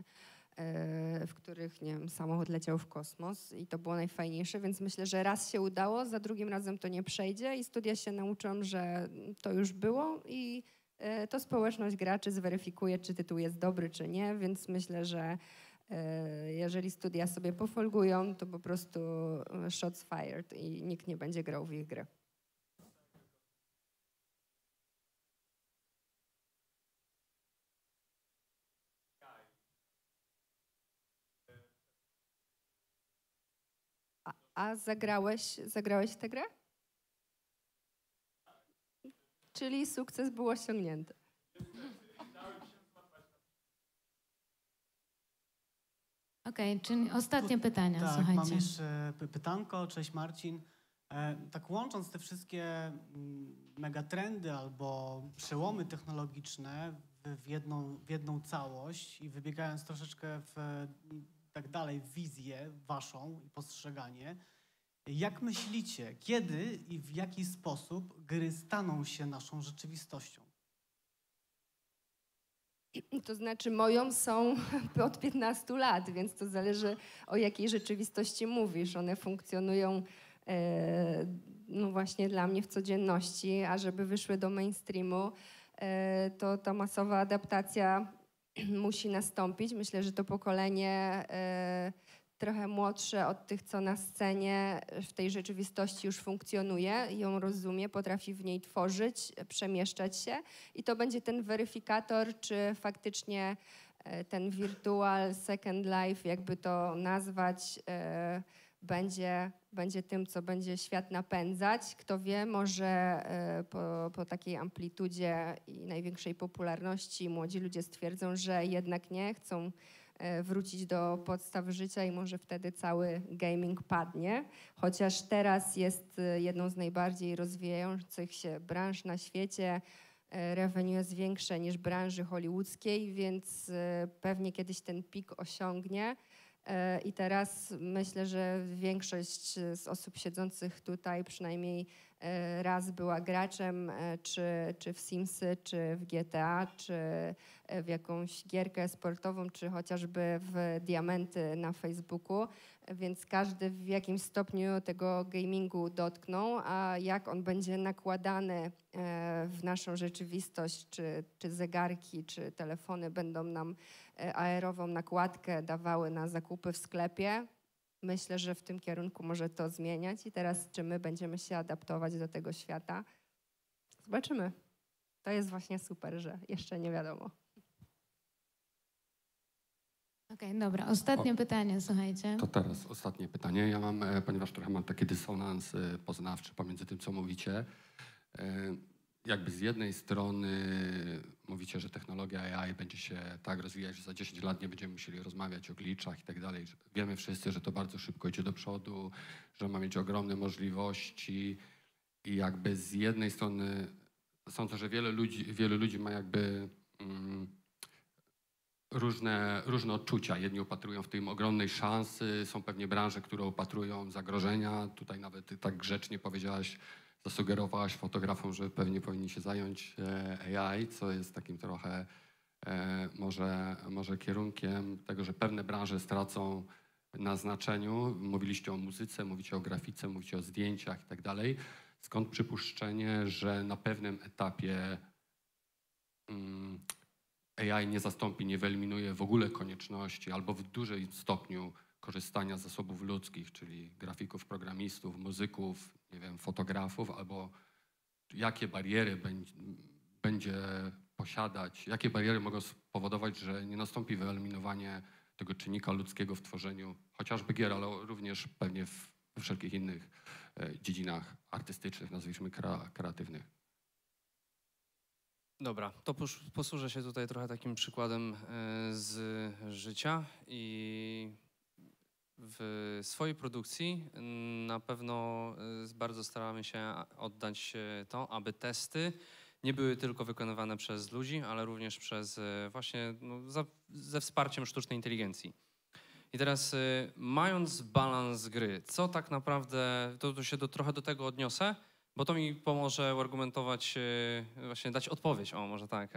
w których, nie wiem, samochód leciał w kosmos i to było najfajniejsze, więc myślę, że raz się udało, za drugim razem to nie przejdzie i studia się nauczą, że to już było i to społeczność graczy zweryfikuje, czy tytuł jest dobry, czy nie, więc myślę, że jeżeli studia sobie pofolgują, to po prostu shots fired i nikt nie będzie grał w ich gry. A zagrałeś, zagrałeś w tę grę? Czyli sukces był osiągnięty. Okej, okay, czyli ostatnie pytania, tak, słuchajcie. Mam jeszcze pytanko. Cześć Marcin. E, tak łącząc te wszystkie megatrendy albo przełomy technologiczne w, w, jedną, w jedną całość i wybiegając troszeczkę w tak dalej wizję waszą i postrzeganie, jak myślicie, kiedy i w jaki sposób gry staną się naszą rzeczywistością? To znaczy moją są od piętnastu lat, więc to zależy, o jakiej rzeczywistości mówisz. One funkcjonują e, no właśnie dla mnie w codzienności, a żeby wyszły do mainstreamu, e, to ta masowa adaptacja musi nastąpić. Myślę, że to pokolenie y, trochę młodsze od tych, co na scenie w tej rzeczywistości już funkcjonuje, ją rozumie, potrafi w niej tworzyć, przemieszczać się i to będzie ten weryfikator, czy faktycznie y, ten virtual second life, jakby to nazwać, y, będzie, będzie tym, co będzie świat napędzać. Kto wie, może y, po, po takiej amplitudzie i największej popularności młodzi ludzie stwierdzą, że jednak nie, chcą y, wrócić do podstaw życia i może wtedy cały gaming padnie. Chociaż teraz jest y, jedną z najbardziej rozwijających się branż na świecie. Y, revenue jest większe niż branży hollywoodzkiej, więc y, pewnie kiedyś ten pik osiągnie. I teraz myślę, że większość z osób siedzących tutaj przynajmniej raz była graczem, czy, czy w Simsy, czy w G T A, czy w jakąś gierkę sportową, czy chociażby w diamenty na Facebooku. więc każdy w jakimś stopniu tego gamingu dotknął, a jak on będzie nakładany w naszą rzeczywistość, czy, czy zegarki, czy telefony będą nam aerową nakładkę dawały na zakupy w sklepie, myślę, że w tym kierunku może to zmieniać i teraz czy my będziemy się adaptować do tego świata, zobaczymy. To jest właśnie super, że jeszcze nie wiadomo. Okej, okay, dobra. Ostatnie o, pytanie, słuchajcie. To teraz ostatnie pytanie. Ja mam, ponieważ trochę mam taki dysonans poznawczy pomiędzy tym, co mówicie. Jakby z jednej strony mówicie, że technologia A I będzie się tak rozwijać, że za dziesięć lat nie będziemy musieli rozmawiać o glitchach i tak dalej. Wiemy wszyscy, że to bardzo szybko idzie do przodu, że ma mieć ogromne możliwości i jakby z jednej strony sądzę, że wiele ludzi, wielu ludzi ma jakby mm, różne, różne odczucia. Jedni upatrują w tym ogromnej szansy, są pewnie branże, które upatrują zagrożenia. Tutaj nawet tak grzecznie powiedziałaś, zasugerowałaś fotografom, że pewnie powinni się zająć A I, co jest takim trochę e, może, może kierunkiem tego, że pewne branże stracą na znaczeniu. Mówiliście o muzyce, mówicie o grafice, mówicie o zdjęciach i tak dalej. Skąd przypuszczenie, że na pewnym etapie mm, A I nie zastąpi, nie wyeliminuje w ogóle konieczności albo w dużym stopniu korzystania z zasobów ludzkich, czyli grafików, programistów, muzyków, nie wiem, fotografów, albo jakie bariery będzie posiadać, jakie bariery mogą spowodować, że nie nastąpi wyeliminowanie tego czynnika ludzkiego w tworzeniu chociażby gier, ale również pewnie w wszelkich innych e, dziedzinach artystycznych, nazwijmy kre, kreatywnych. Dobra, to posłużę się tutaj trochę takim przykładem z życia i w swojej produkcji na pewno bardzo staramy się oddać to, aby testy nie były tylko wykonywane przez ludzi, ale również przez właśnie no, za, ze wsparciem sztucznej inteligencji. I teraz mając balans gry, co tak naprawdę, to, to się do, trochę do tego odniosę, bo to mi pomoże argumentować, właśnie dać odpowiedź, o może tak.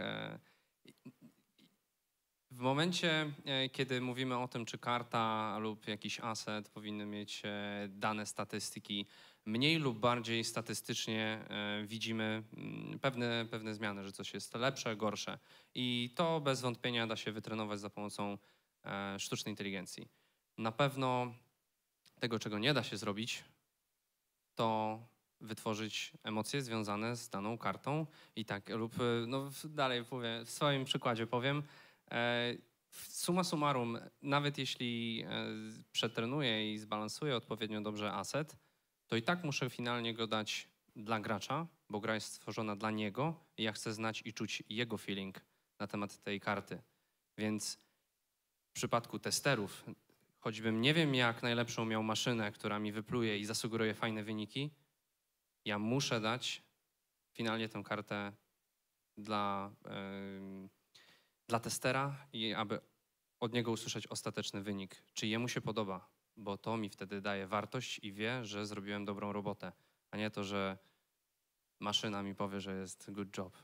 W momencie, kiedy mówimy o tym, czy karta lub jakiś asset powinny mieć dane statystyki, mniej lub bardziej statystycznie widzimy pewne, pewne zmiany, że coś jest lepsze, gorsze. I to bez wątpienia da się wytrenować za pomocą sztucznej inteligencji. Na pewno tego, czego nie da się zrobić, to wytworzyć emocje związane z daną kartą i tak lub no dalej powiem, w swoim przykładzie powiem, e, summa summarum, nawet jeśli e, przetrenuję i zbalansuję odpowiednio dobrze asset, to i tak muszę finalnie go dać dla gracza, bo gra jest stworzona dla niego i ja chcę znać i czuć jego feeling na temat tej karty. Więc w przypadku testerów, choćbym nie wiem jak najlepszą miał maszynę, która mi wypluje i zasugeruje fajne wyniki, ja muszę dać finalnie tę kartę dla, yy, dla testera i aby od niego usłyszeć ostateczny wynik. Czy jemu się podoba, bo to mi wtedy daje wartość i wie, że zrobiłem dobrą robotę, a nie to, że maszyna mi powie, że jest good job.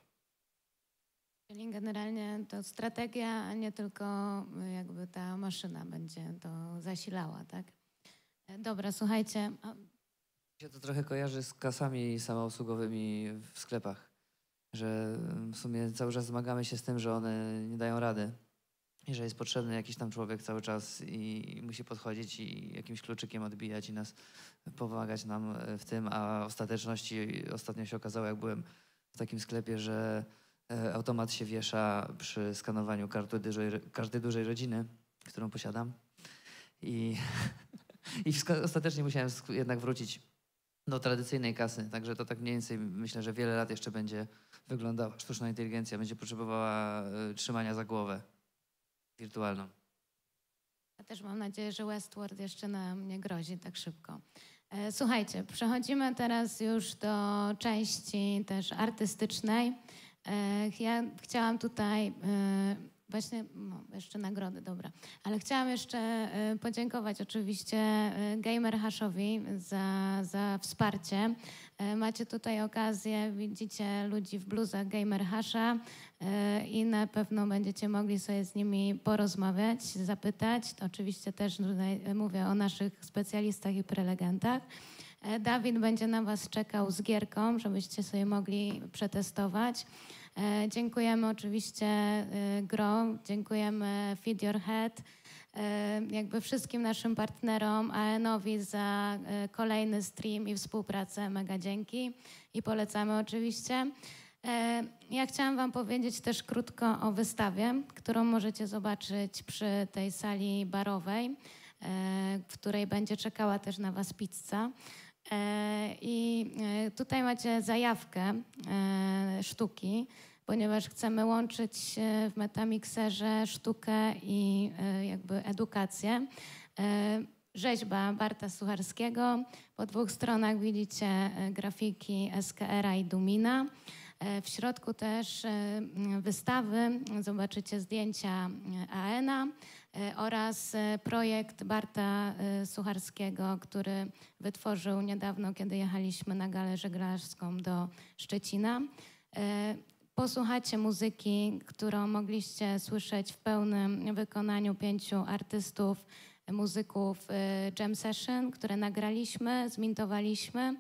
Czyli generalnie to strategia, a nie tylko jakby ta maszyna będzie to zasilała, tak? Dobra, słuchajcie. Się to trochę kojarzy z kasami samoobsługowymi w sklepach, że w sumie cały czas zmagamy się z tym, że one nie dają rady i że jest potrzebny jakiś tam człowiek cały czas i musi podchodzić i jakimś kluczykiem odbijać i nas pomagać nam w tym, a w ostateczności ostatnio się okazało, jak byłem w takim sklepie, że automat się wiesza przy skanowaniu karty dużej, każdej dużej rodziny, którą posiadam i, i ostatecznie musiałem jednak wrócić do tradycyjnej kasy, także to tak mniej więcej myślę, że wiele lat jeszcze będzie wyglądała sztuczna inteligencja, będzie potrzebowała y, trzymania za głowę wirtualną. Ja też mam nadzieję, że Westworld jeszcze nam nie grozi tak szybko. E, słuchajcie, przechodzimy teraz już do części też artystycznej. E, ja chciałam tutaj e, Właśnie, no, jeszcze nagrody, dobra. Ale chciałam jeszcze y, podziękować oczywiście y, Gamerhashowi za, za wsparcie. Y, macie tutaj okazję, widzicie ludzi w bluzach Gamerhasha y, i na pewno będziecie mogli sobie z nimi porozmawiać, zapytać. To oczywiście też tutaj mówię o naszych specjalistach i prelegentach. Y, Dawid będzie na was czekał z gierką, żebyście sobie mogli przetestować. E, dziękujemy oczywiście e, Gro, dziękujemy Feed Your Head, e, jakby wszystkim naszym partnerom, A N-owi za e, kolejny stream i współpracę, mega dzięki i polecamy oczywiście. E, ja chciałam wam powiedzieć też krótko o wystawie, którą możecie zobaczyć przy tej sali barowej, e, w której będzie czekała też na was pizza. I tutaj macie zajawkę sztuki, ponieważ chcemy łączyć w Metamixerze sztukę i jakby edukację. Rzeźba Barta Sucharskiego. Po dwóch stronach widzicie grafiki S K R-a i Dumina. W środku też wystawy, zobaczycie zdjęcia A N-a oraz projekt Barta Sucharskiego, który wytworzył niedawno, kiedy jechaliśmy na galę żeglarską do Szczecina. Posłuchacie muzyki, którą mogliście słyszeć w pełnym wykonaniu pięciu artystów, muzyków Jam Session, które nagraliśmy, zmintowaliśmy.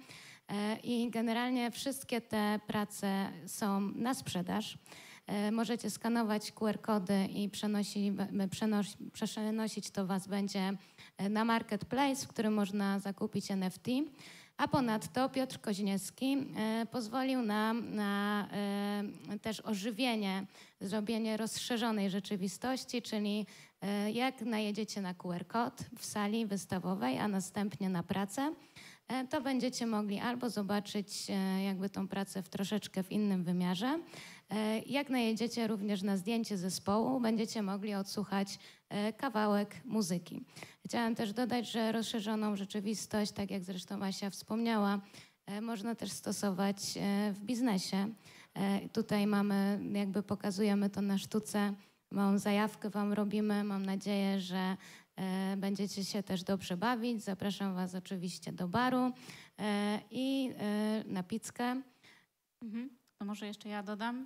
I generalnie wszystkie te prace są na sprzedaż. Możecie skanować Q R kody i przenosić, przenosi, przenosić to was będzie na marketplace, w którym można zakupić N F T. A ponadto Piotr Koźniewski e, pozwolił nam na e, też ożywienie, zrobienie rozszerzonej rzeczywistości, czyli e, jak najedziecie na Q R kod w sali wystawowej, a następnie na pracę, e, to będziecie mogli albo zobaczyć e, jakby tą pracę w troszeczkę w innym wymiarze, e, jak najedziecie również na zdjęcie zespołu, będziecie mogli odsłuchać e, kawałek muzyki. Chciałam też dodać, że rozszerzoną rzeczywistość, tak jak zresztą Asia wspomniała, e, można też stosować e, w biznesie. E, tutaj mamy, jakby pokazujemy to na sztuce, małą zajawkę wam robimy. Mam nadzieję, że e, będziecie się też dobrze bawić. Zapraszam was oczywiście do baru e, i e, na pizzkę. Mhm. To może jeszcze ja dodam,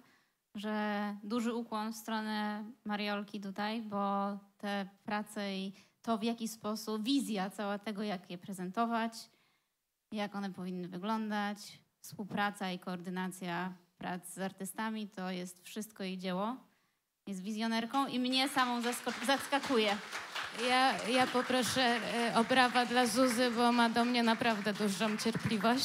że duży ukłon w stronę Mariolki tutaj, bo te prace i to, w jaki sposób, wizja cała tego, jak je prezentować, jak one powinny wyglądać, współpraca i koordynacja prac z artystami, to jest wszystko jej dzieło. Jest wizjonerką i mnie samą zaskakuje. Ja, ja poproszę y, o brawa dla Zuzy, bo ma do mnie naprawdę dużą cierpliwość.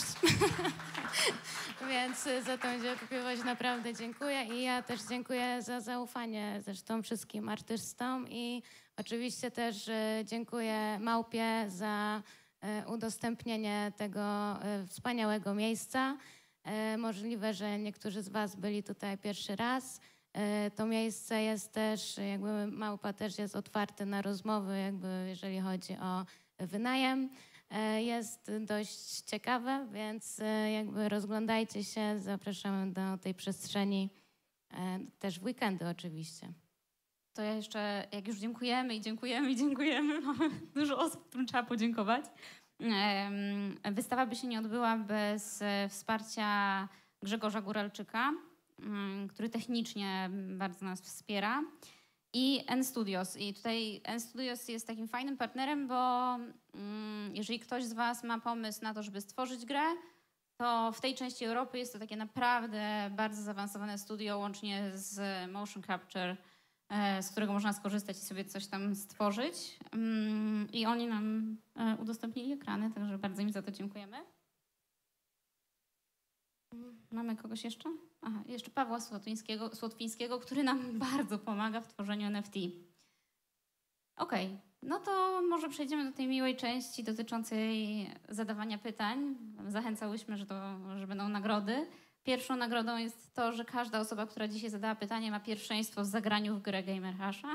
Więc za tą cierpliwość naprawdę dziękuję i ja też dziękuję za zaufanie zresztą wszystkim artystom i oczywiście też y, dziękuję Małpie za y, udostępnienie tego y, wspaniałego miejsca. Y, możliwe, że niektórzy z was byli tutaj pierwszy raz. Y, to miejsce jest też, jakby Małpa też jest otwarte na rozmowy, jakby jeżeli chodzi o wynajem. Jest dość ciekawe, więc jakby rozglądajcie się, zapraszamy do tej przestrzeni też w weekendy oczywiście. To ja jeszcze, jak już dziękujemy i dziękujemy i dziękujemy, mamy dużo osób, którym trzeba podziękować. Wystawa by się nie odbyła bez wsparcia Grzegorza Góralczyka, który technicznie bardzo nas wspiera. I N-Studios. I tutaj N-Studios jest takim fajnym partnerem, bo mm, jeżeli ktoś z was ma pomysł na to, żeby stworzyć grę, to w tej części Europy jest to takie naprawdę bardzo zaawansowane studio, łącznie z motion capture, e, z którego można skorzystać i sobie coś tam stworzyć. Mm, I oni nam e, udostępnili ekrany, także bardzo im za to dziękujemy. Mamy kogoś jeszcze? Aha, jeszcze Pawła Słotwińskiego, Słotwińskiego, który nam bardzo pomaga w tworzeniu N F T. Okej, okay. No to może przejdziemy do tej miłej części dotyczącej zadawania pytań. Zachęcałyśmy, że, to, że będą nagrody. Pierwszą nagrodą jest to, że każda osoba, która dzisiaj zadała pytanie, ma pierwszeństwo w zagraniu w grę Gamerhasha.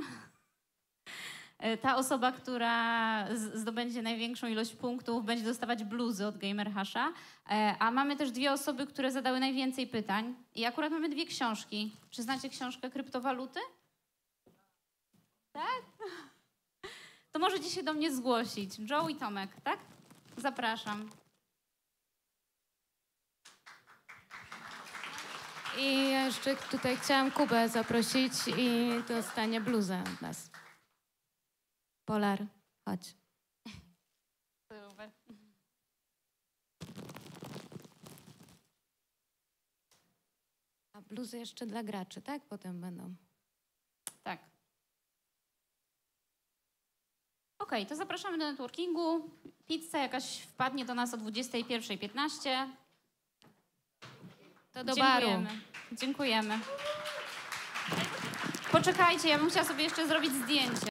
Ta osoba, która zdobędzie największą ilość punktów, będzie dostawać bluzy od Gamerhasha. A mamy też dwie osoby, które zadały najwięcej pytań. I akurat mamy dwie książki. Czy znacie książkę Kryptowaluty? Tak? To możecie się do mnie zgłosić. Joe i Tomek, tak? Zapraszam. I jeszcze tutaj chciałam Kubę zaprosić i dostanie bluzę od nas. Polar, chodź. Super. A bluzy jeszcze dla graczy, tak? Potem będą. Tak. Okej, to zapraszamy do networkingu. Pizza jakaś wpadnie do nas o dwudziestej pierwszej piętnaście. To do Dziękujemy. baru. Dziękujemy. Poczekajcie, ja bym chciała sobie jeszcze zrobić zdjęcie.